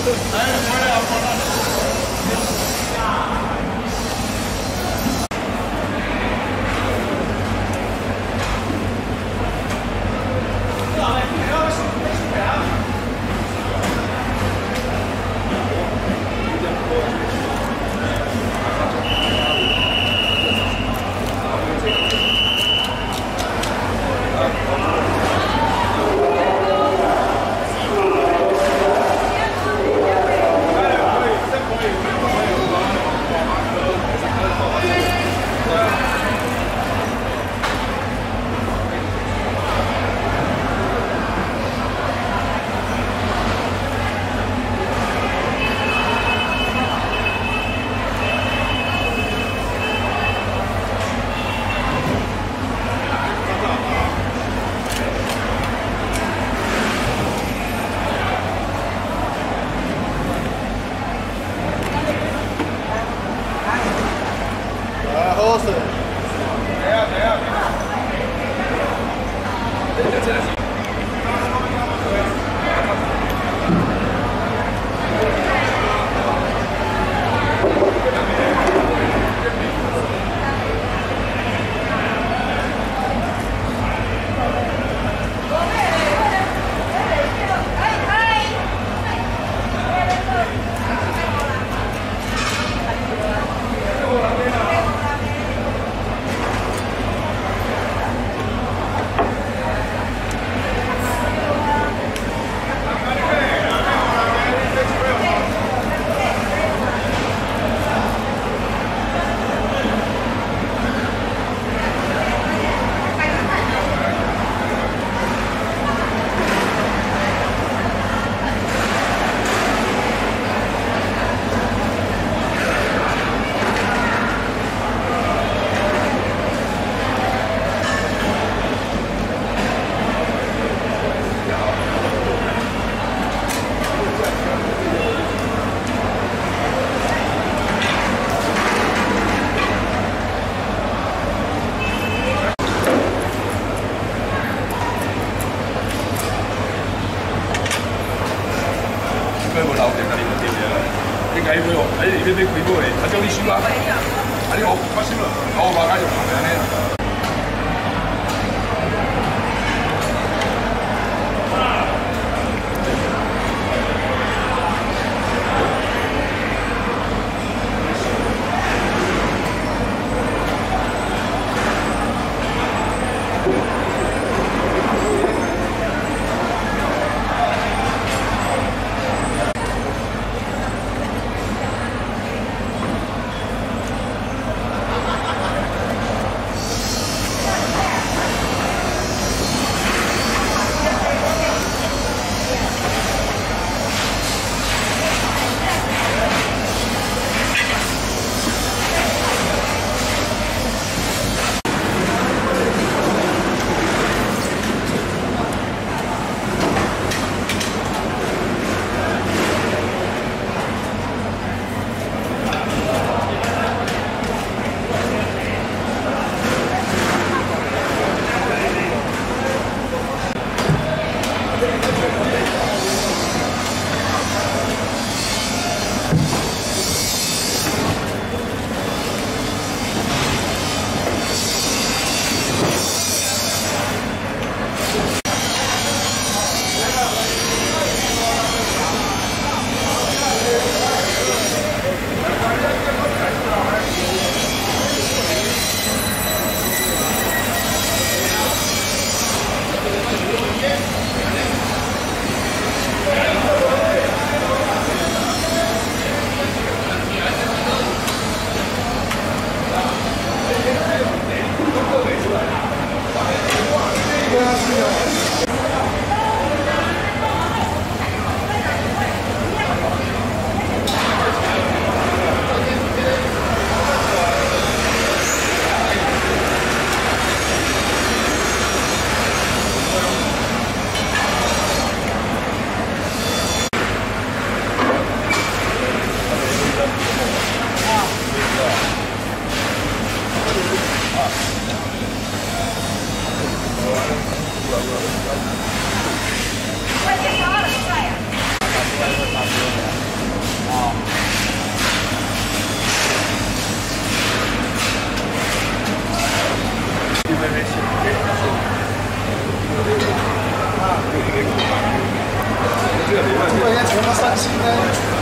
解佢喎，喺呢啲佢過嚟，睇張啲書啦。喺呢個發燒啦，我話解就行嘅呢。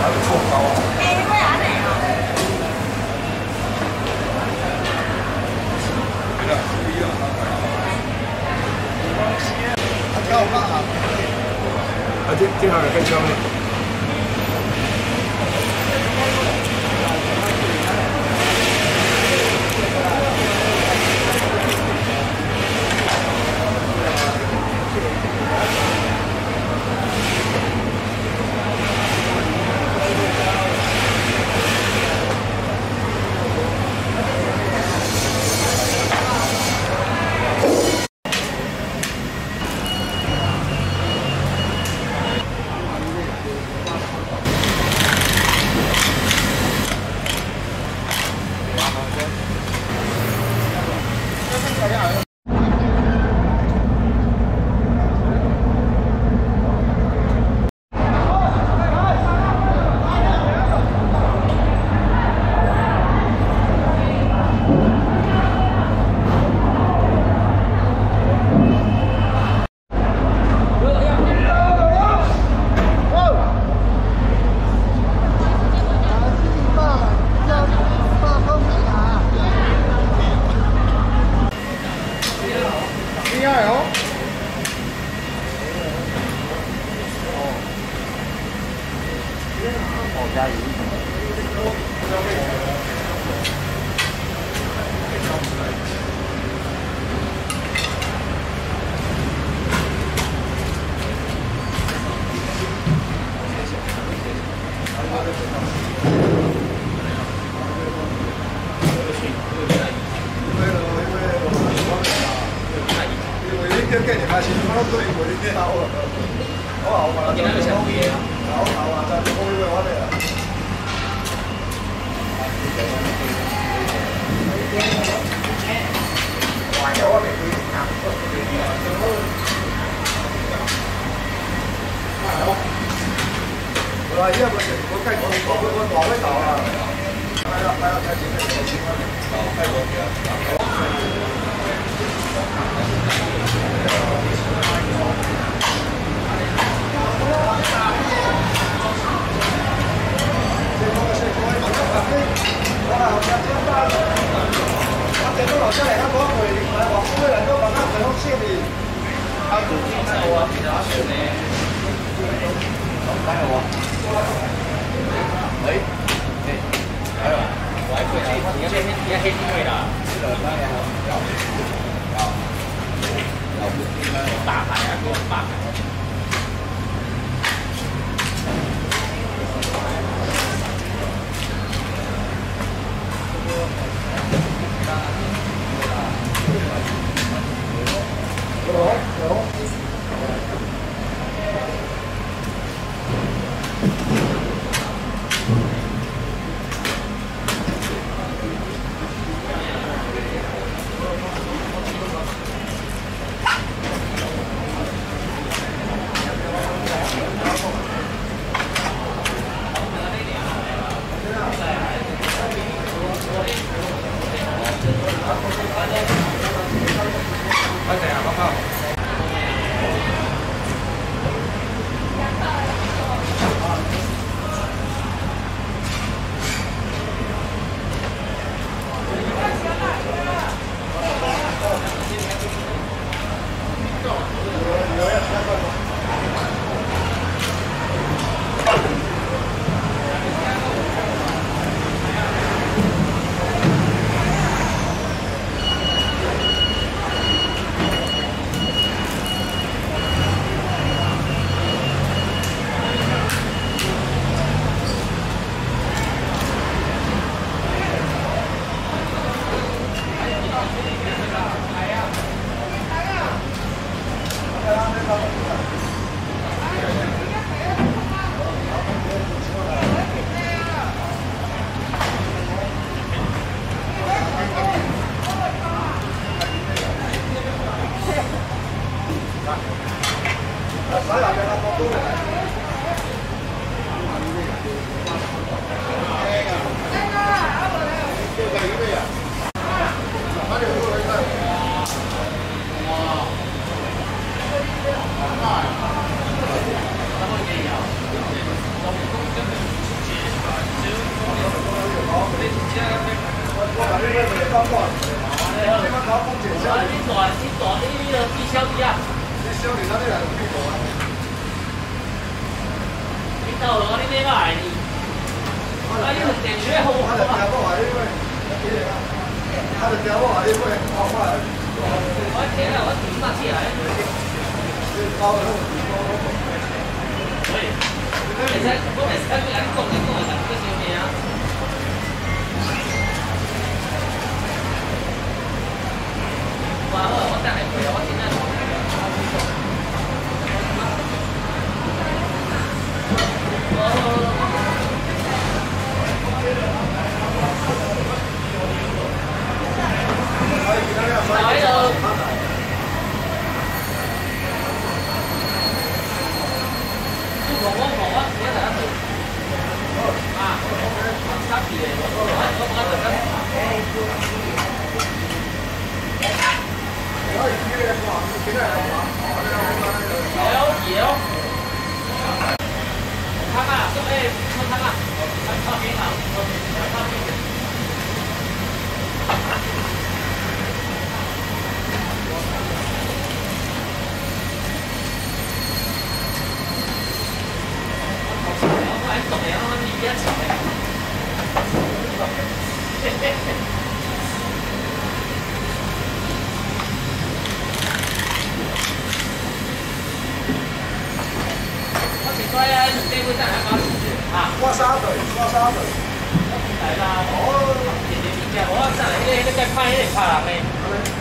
哎，会安尼哦。 啊，这这下更香了。 点缺货。 他的家伙啊，因为他的家伙啊，因为好快。 我天啊！我停不起来。 高了。 喂，我每次我每次跟你讲，你讲你讲啊，这什么啊？哇！我我等下回来，我现在。 来了。你讲我讲我写来啊？啊，差别的，我我我我这个。有有。汤啊，准备喝汤啊，汤汤挺好，汤挺好。 刮痧腿，刮痧腿。 来啦！哦，姐姐你讲，我上来那个那个拍那拍人嘞。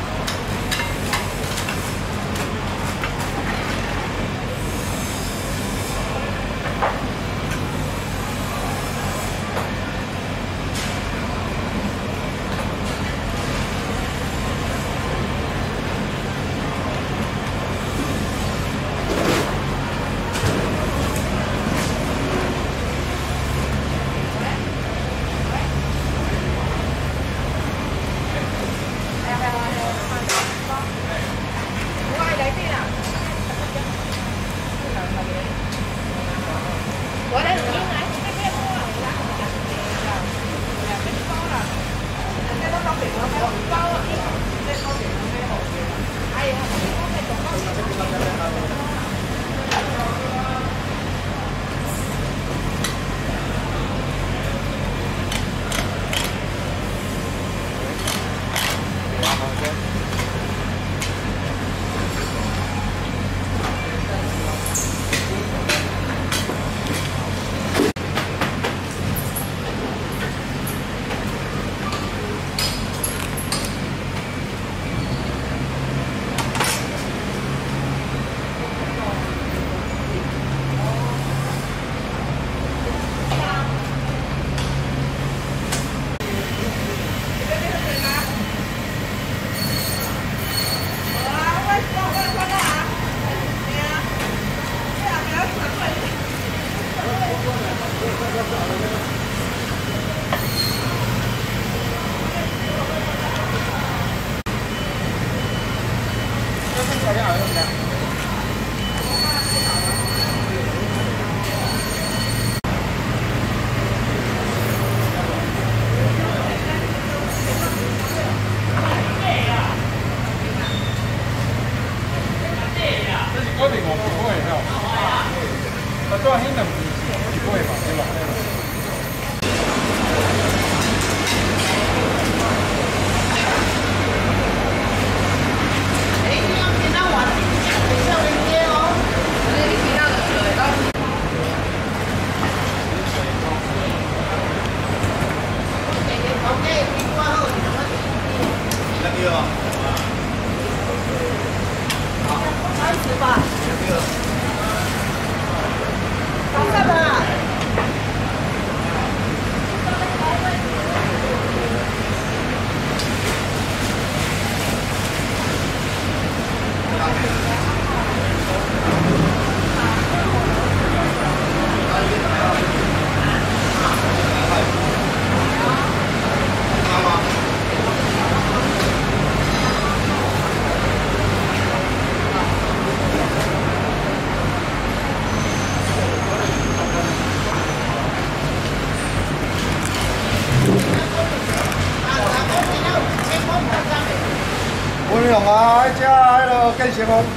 温用啊，爱食迄落健身哦。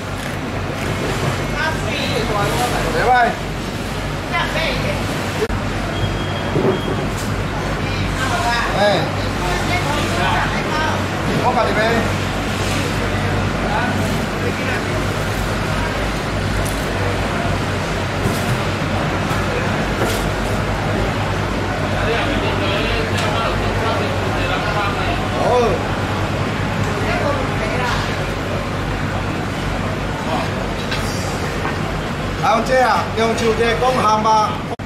袂歹。 用手机讲项目。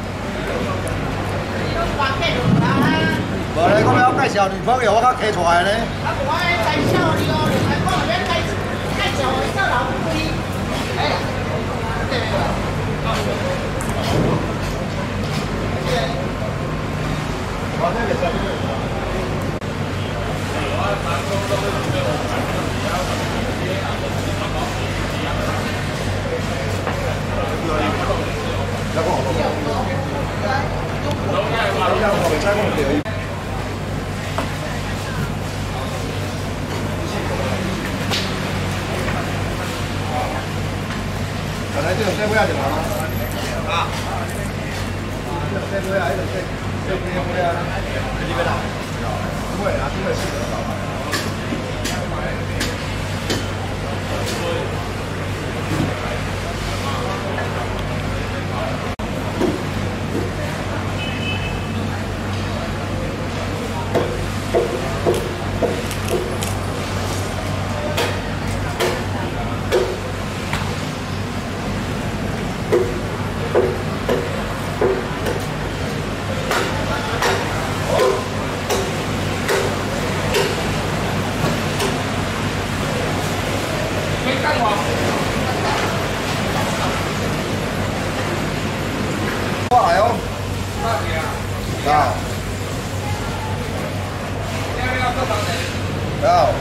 无咧，我要介绍女朋友，我较摕出来咧。啊，我咧介绍你哦，另外讲咧介介绍你做老龟。哎，对我那个是。 本来这种这不要紧吗？啊，这这不要，这这这不要不要，这边的，不会啊，这个是的。 来哦，到，到。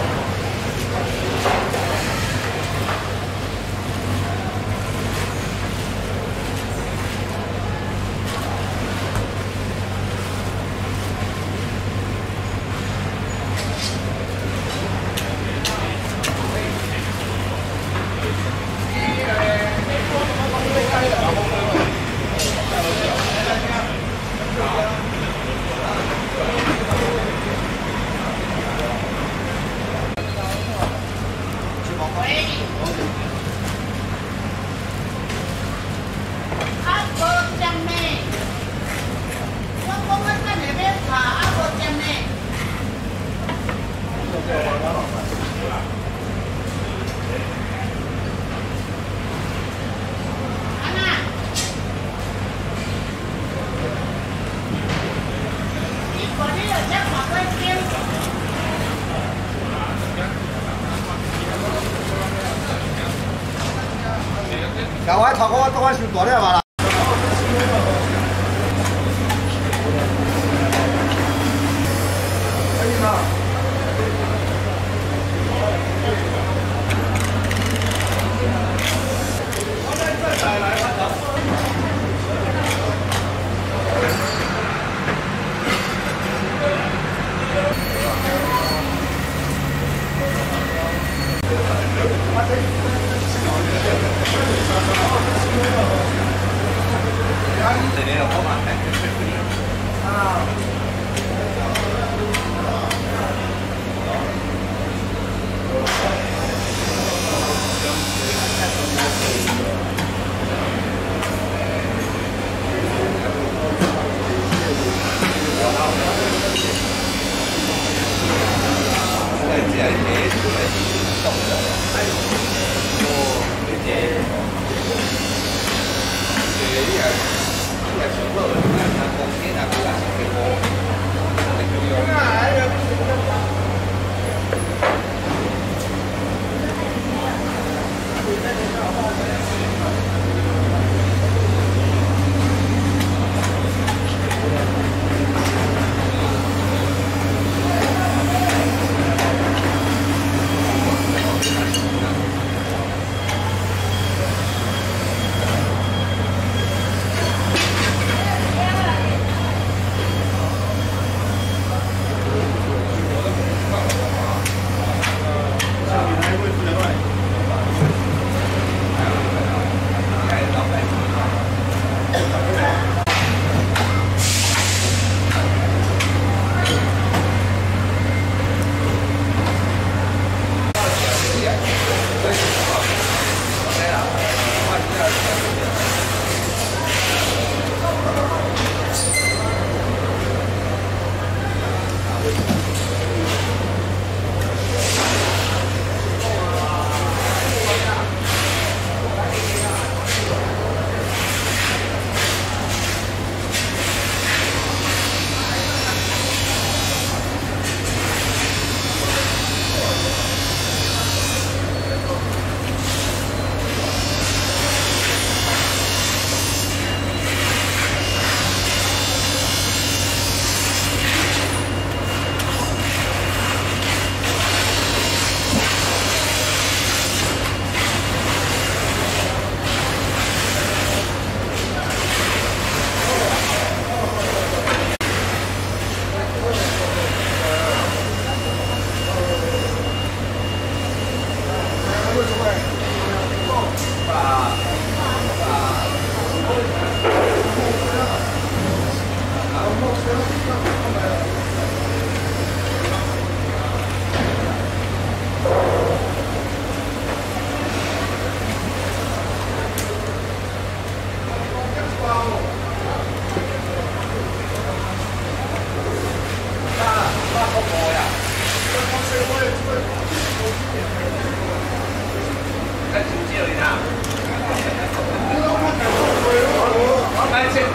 小孩头壳都快收大了吧啦！可以吗？再来看到。 来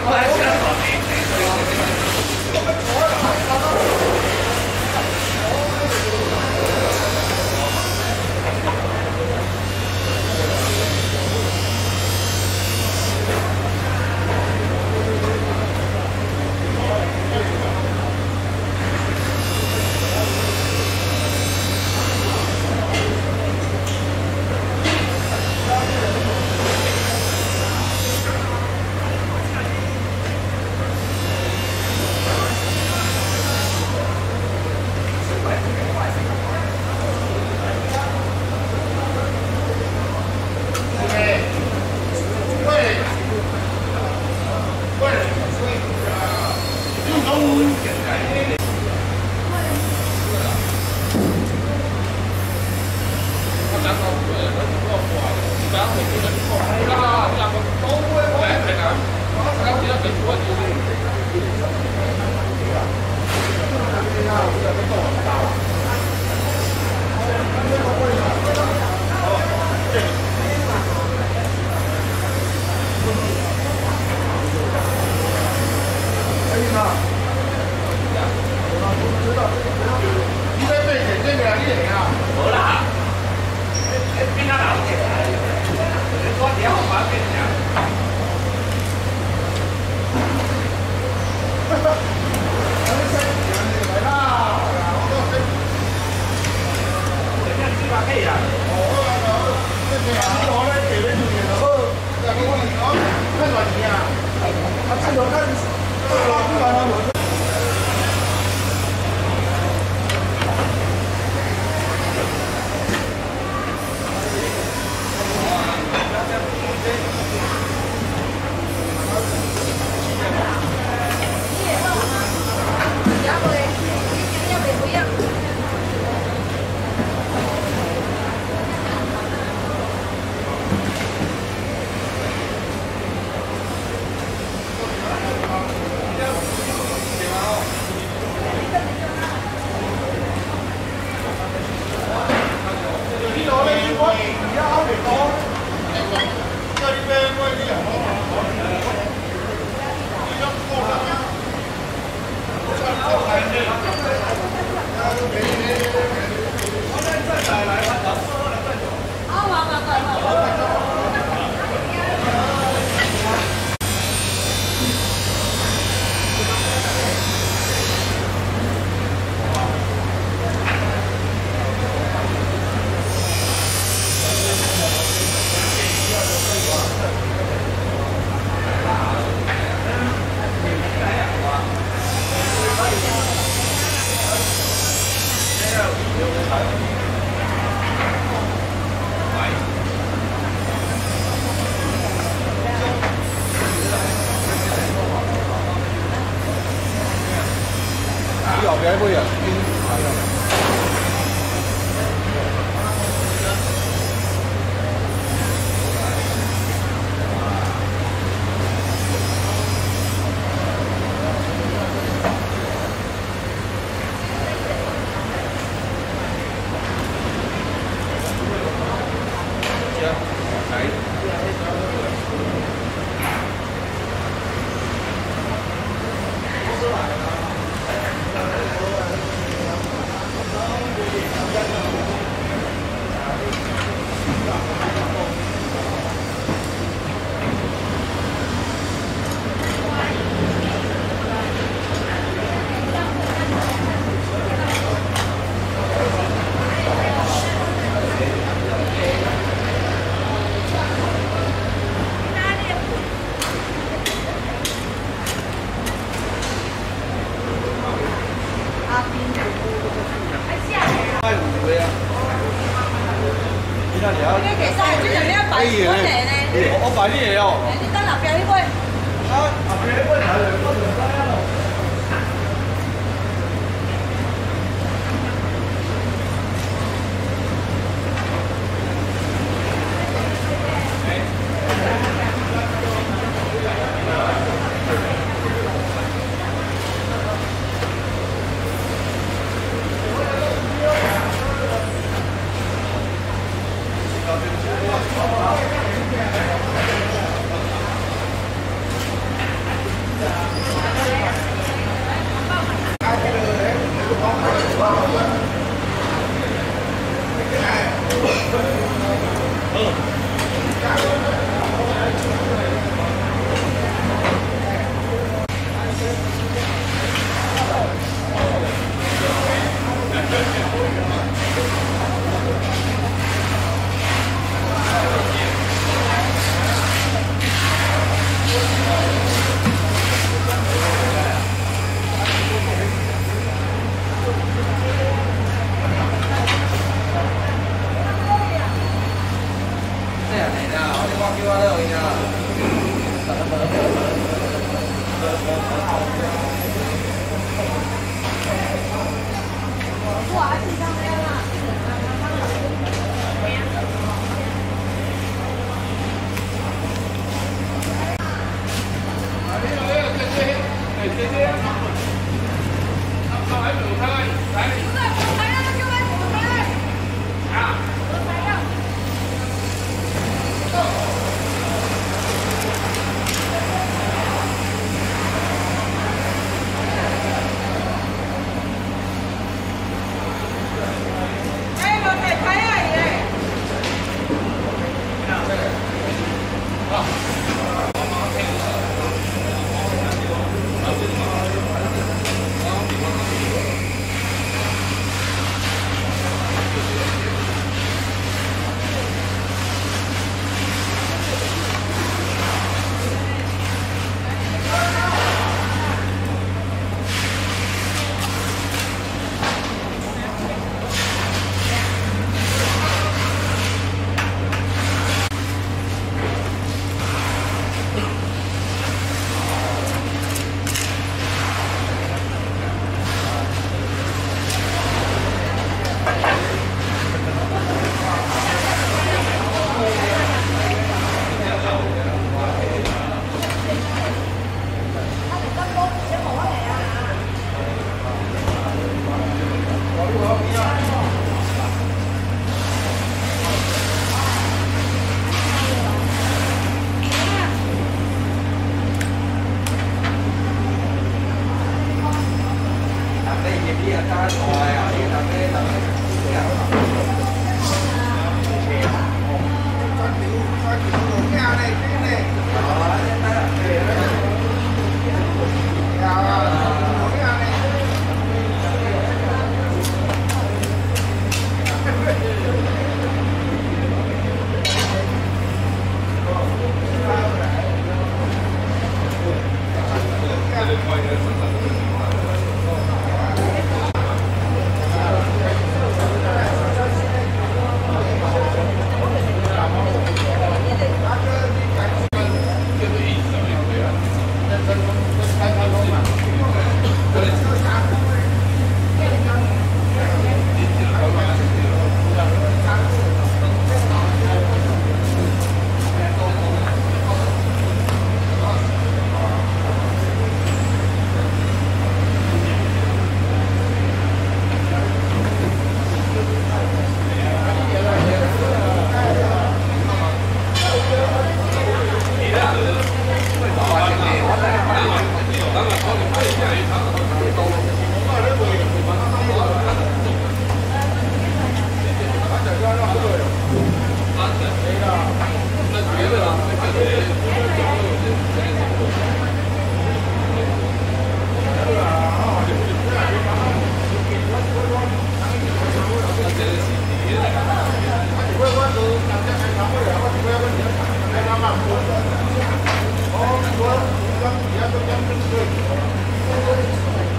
我摆你的哦。 你等下边去买。 啊，后边去买来了，我就知影咯。 哦，我刚也要都讲对。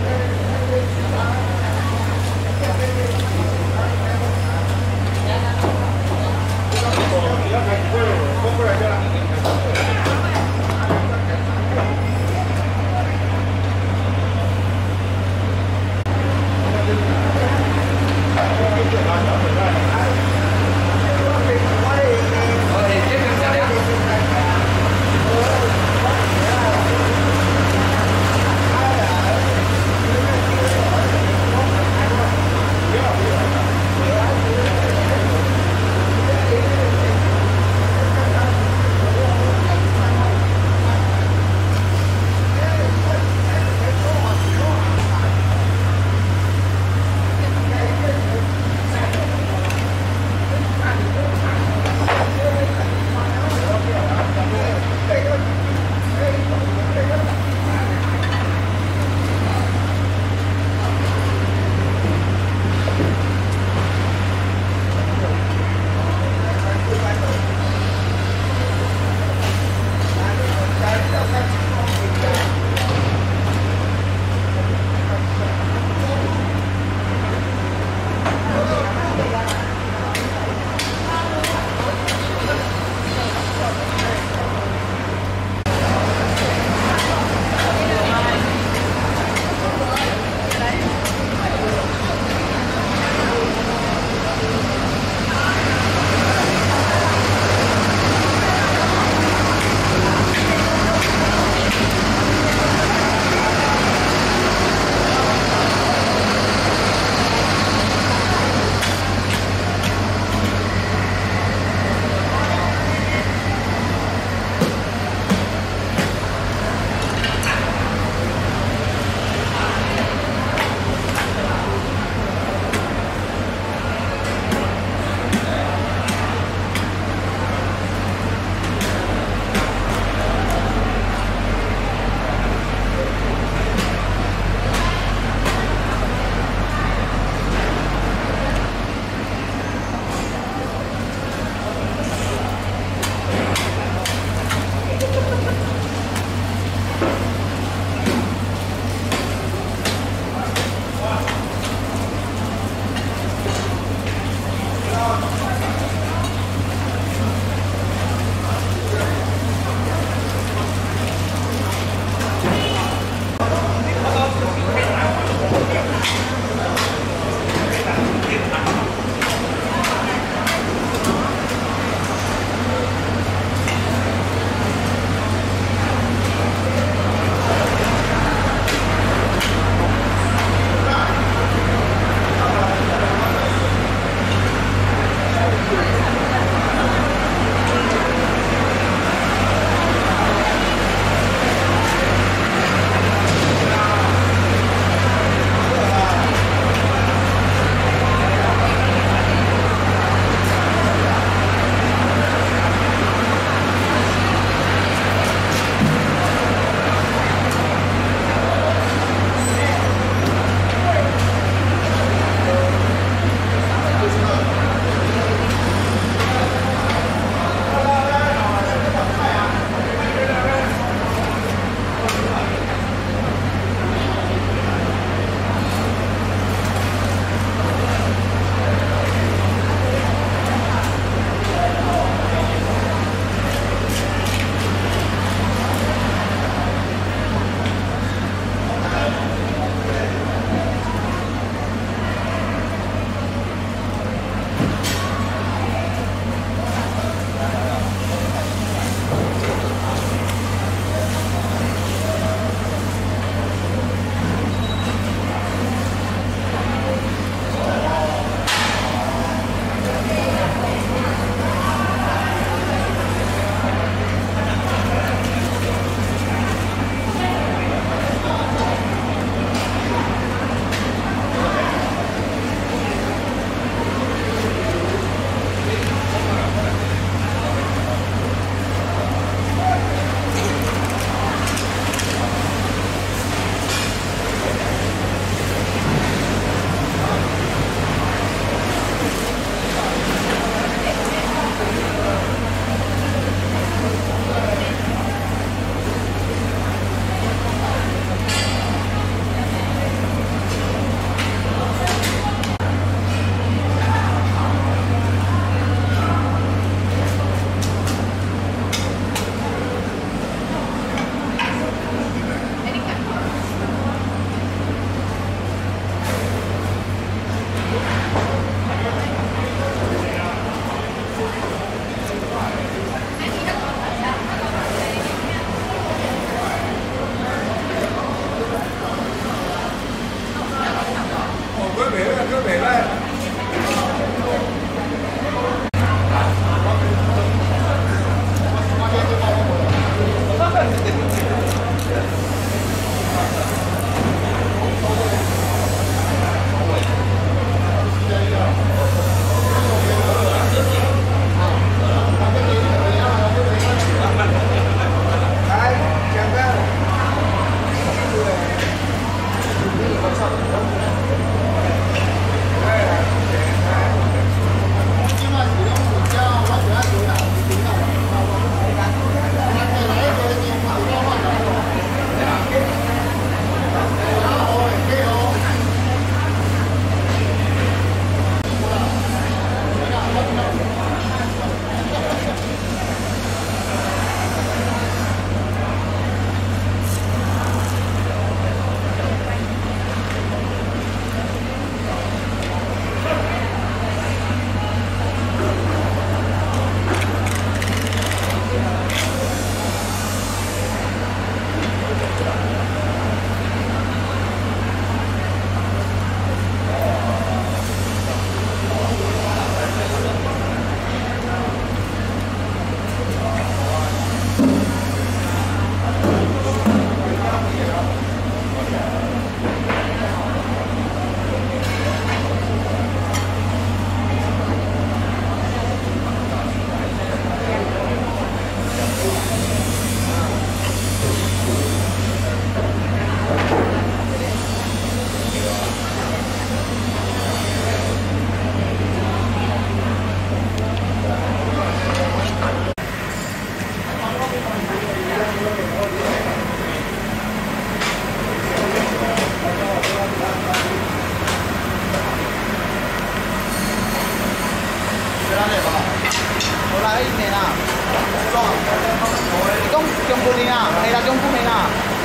中不黑啦。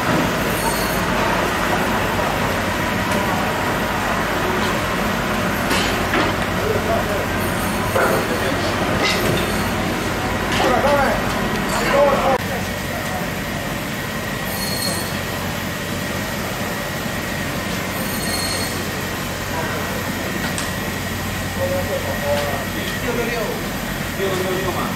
六六六，六六六嘛。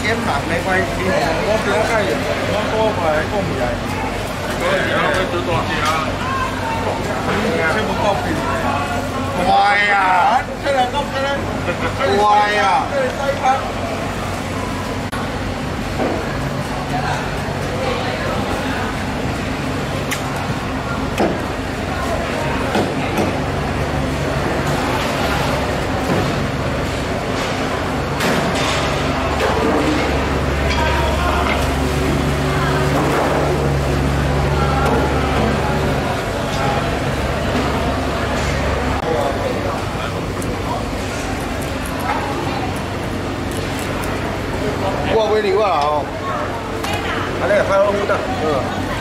点忙没关系，我不要介意，我过过来讲起来。我而家要做大只啊，全部高级。乖呀，这个咁这个，乖呀。这里再看。我买你我啦吼，安尼太好了，嗯。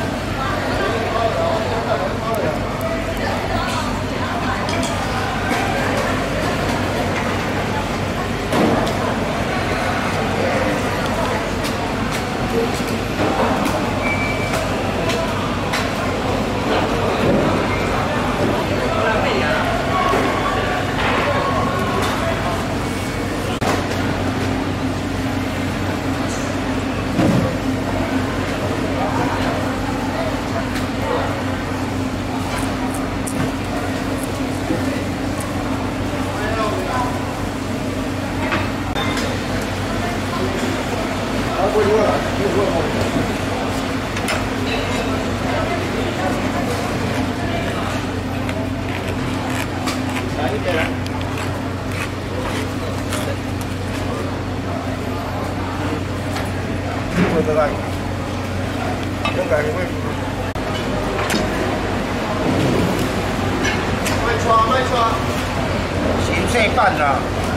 这个，应该会。卖错卖错，先这半啦。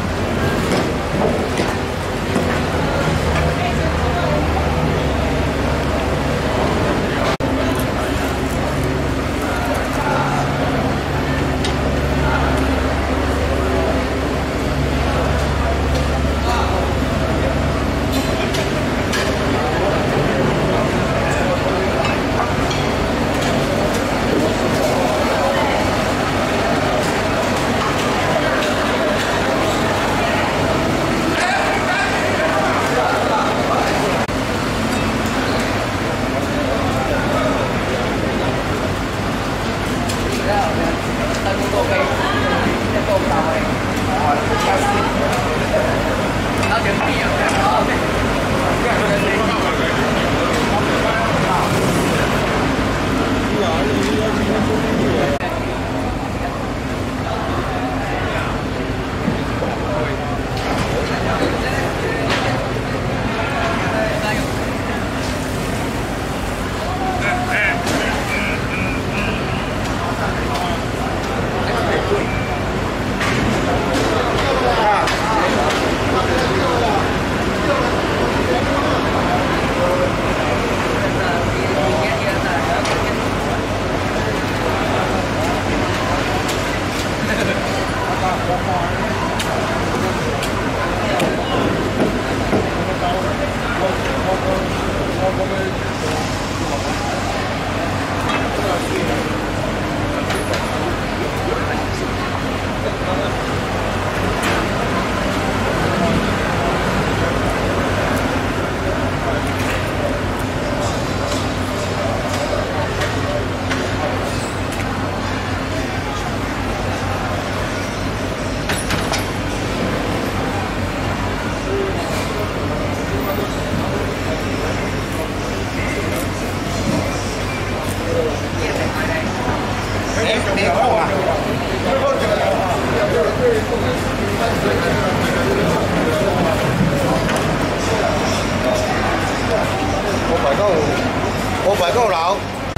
五百够老。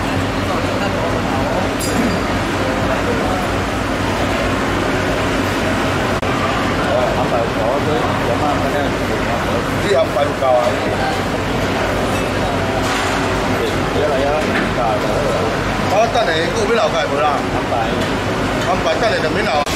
你安排有够啊？我等下有要留界无啦？安排，安排等下就免留。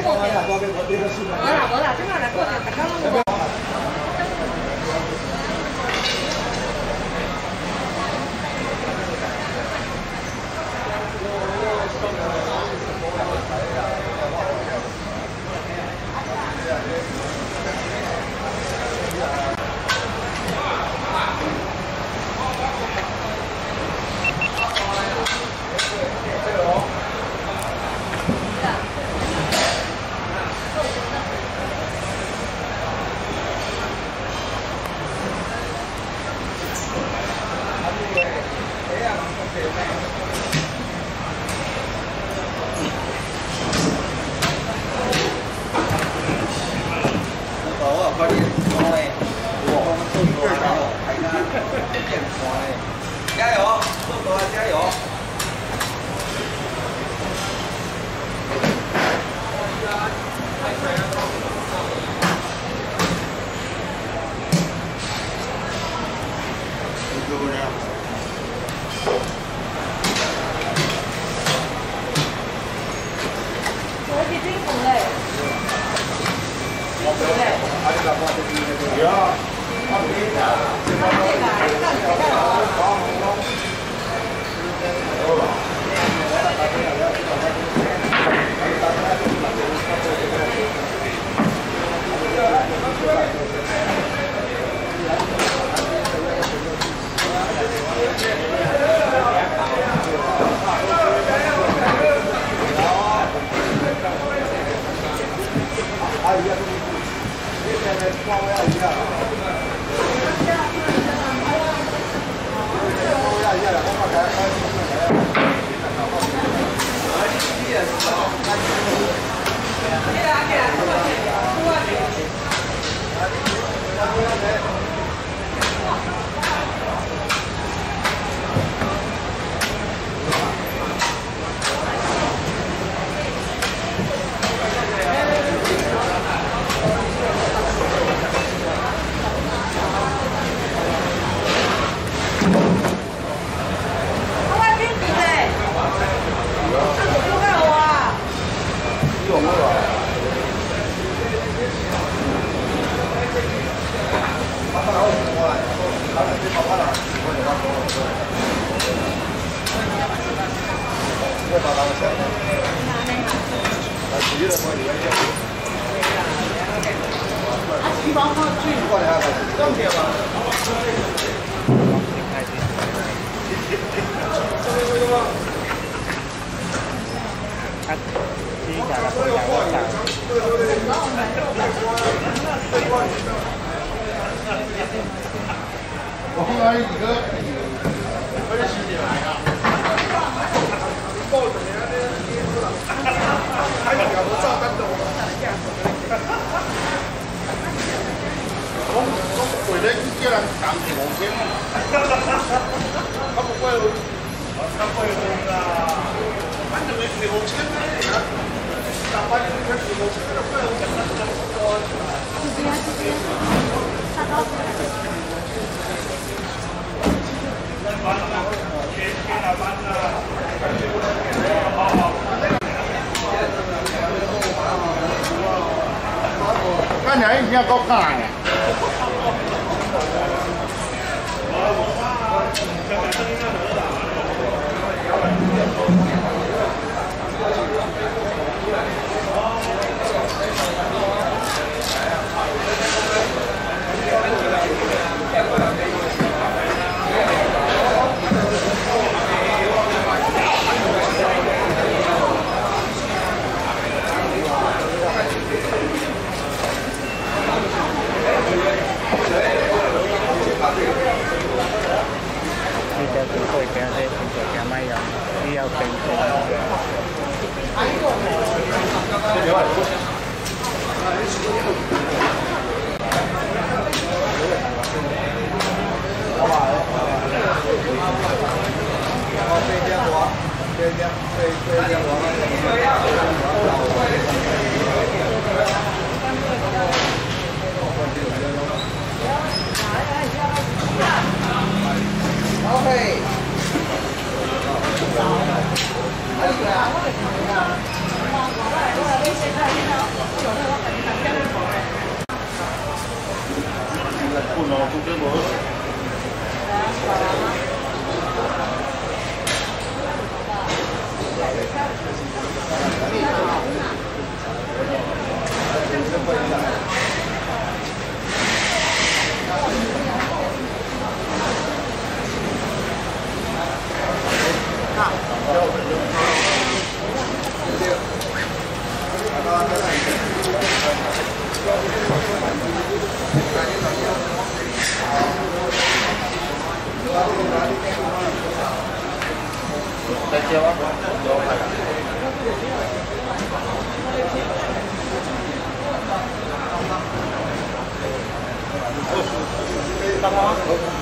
过掉。无啦无啦，即摆来过掉，大家拢有。 加油，豆豆加油！ 我是辛苦嘞，辛苦嘞。 有。 我后来一个，我就洗起来了。抱着你那边接住了，还有两个炸弹的我。我我回来叫人扛起五千，他不会，他不会啦。反正你五千呢，打完你开始五千，那不会讲那么多。这边这边，大刀子。 那娘一天够干的。 OK。 再接我，我快了。干嘛？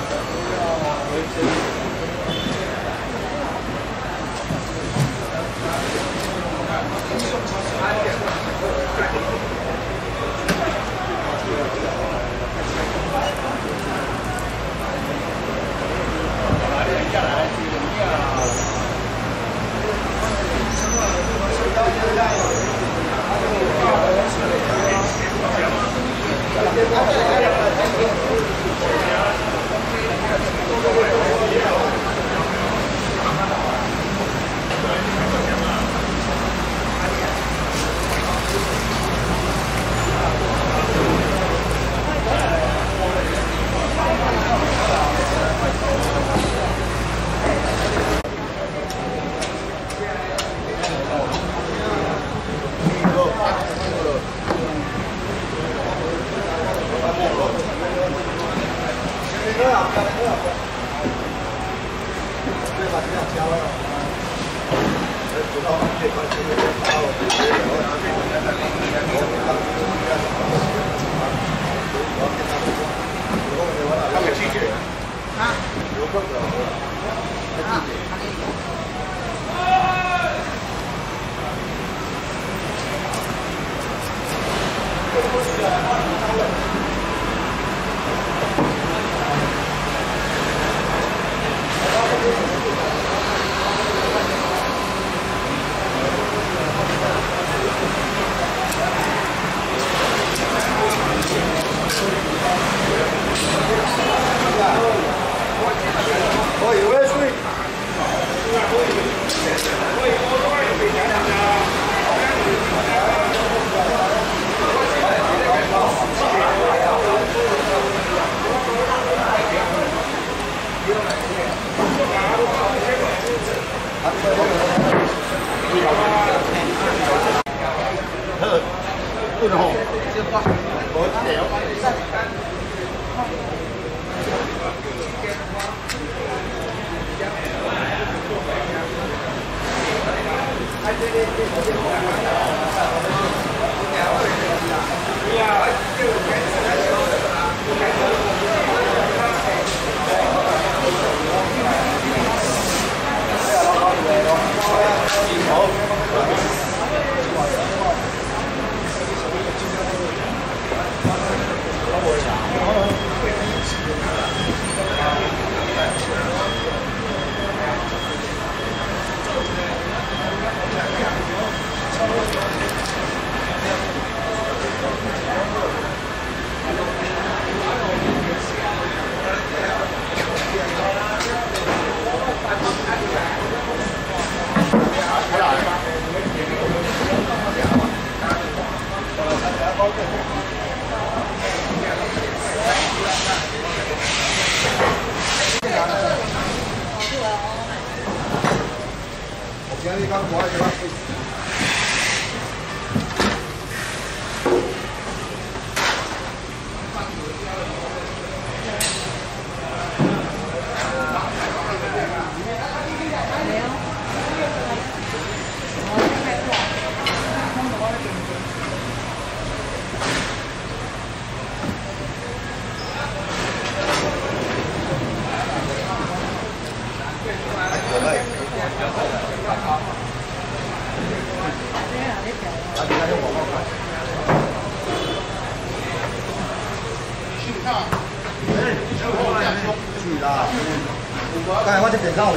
刚才我这点上而已。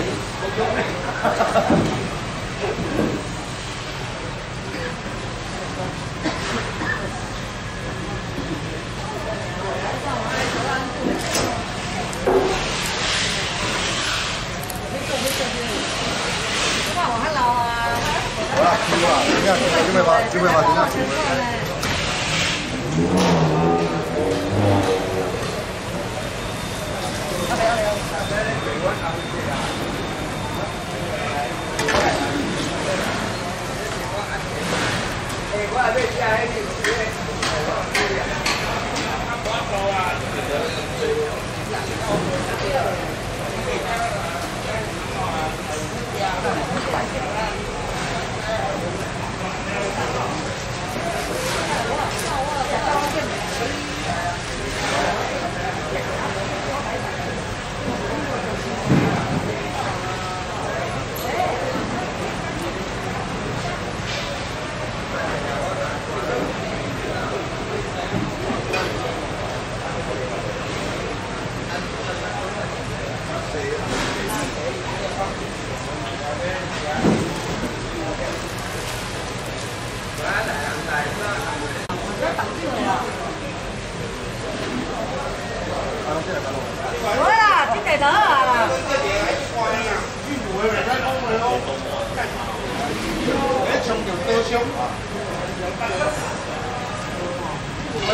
哇，我还老啊！ 好了，听过了，这样就会把就会把这样煮了。 我还没吃啊，那个。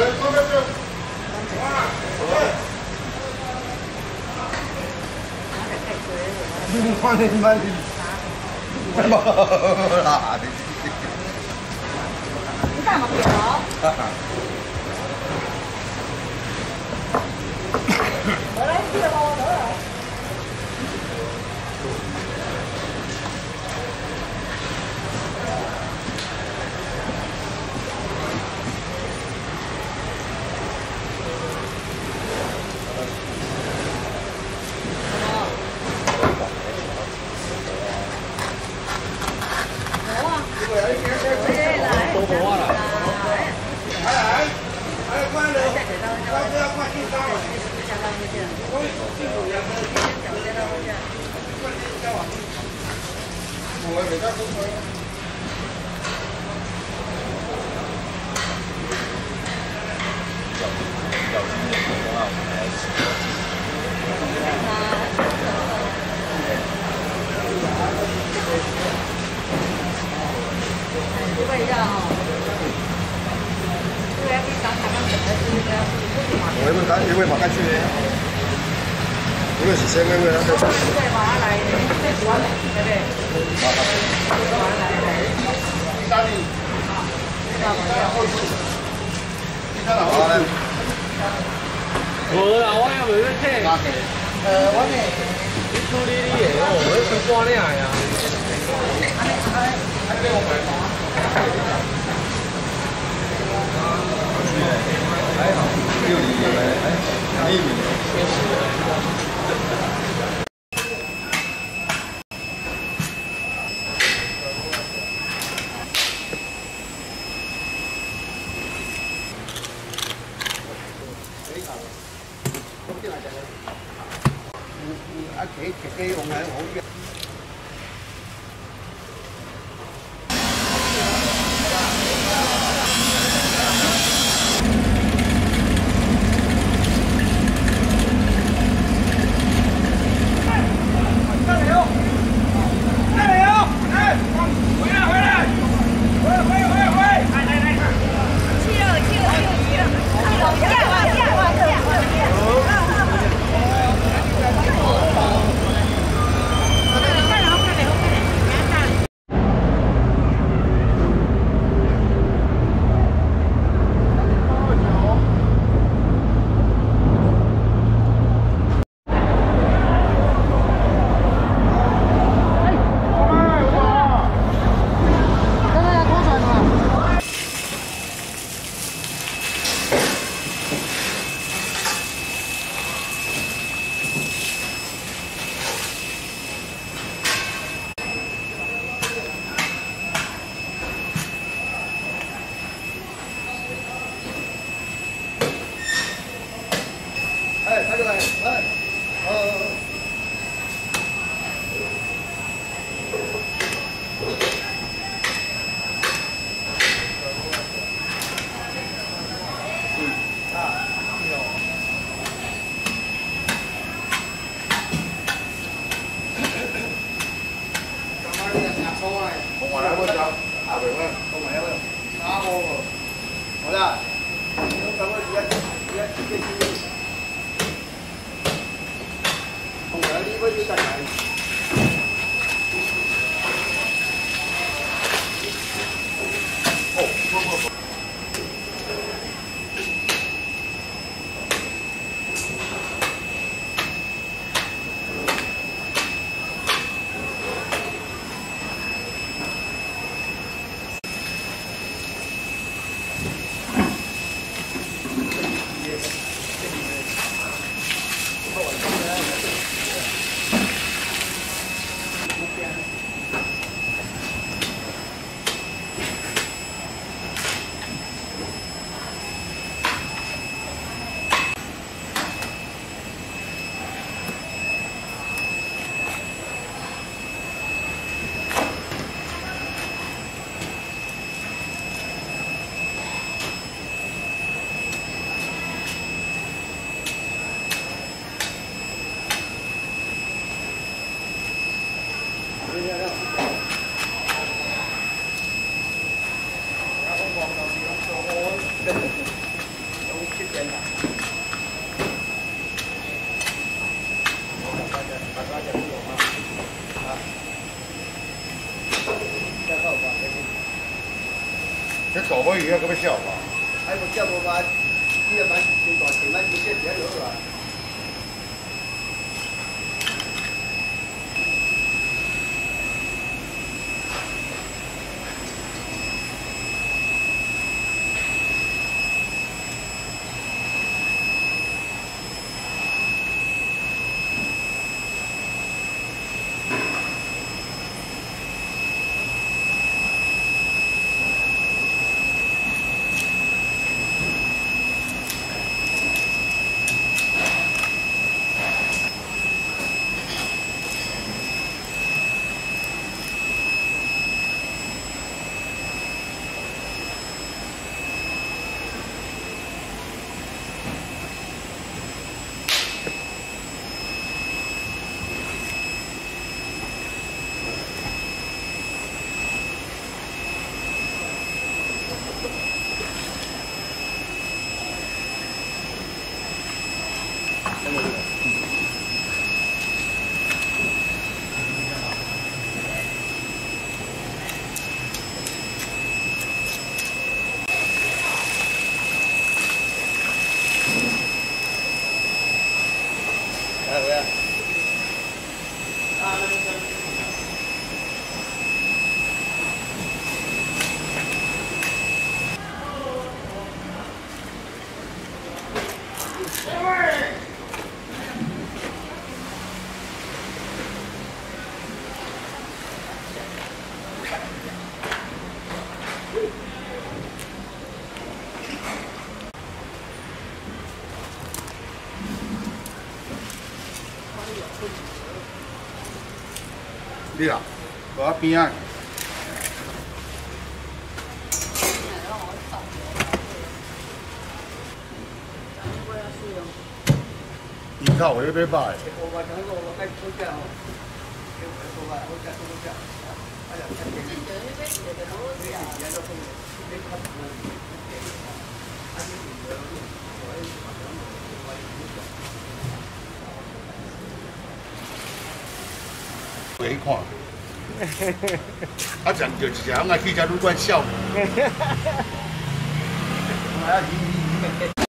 看你妈的，没啦！ 你干嘛表？我来接我得了。 我们干因为马干去的，因为是先因为那个。 对，马上来，最喜欢的，对不对？马上来，意大利。 好嘞。 无啦，我也袂去睇。 呃，我呢？ 你处理你的哦，我要去挂领呀。 还好，六厘米，哎，一米。啊，幾幾幾用係好嘅。哎，开出来，哎，呃。我来我讲，阿伟问，我来问，阿我，好啦，我赶快直接直接直接去。同埋呢個要得嚟。哦，好好好。 这大尾鱼还搁要小吧？ 还无叫无吧？你也蛮真大，前蛮直接直接落来。 来，回来。啊，那个。 你啦，我边啊。樱桃我要买买。回看，啊，讲就一只人来去只旅馆笑。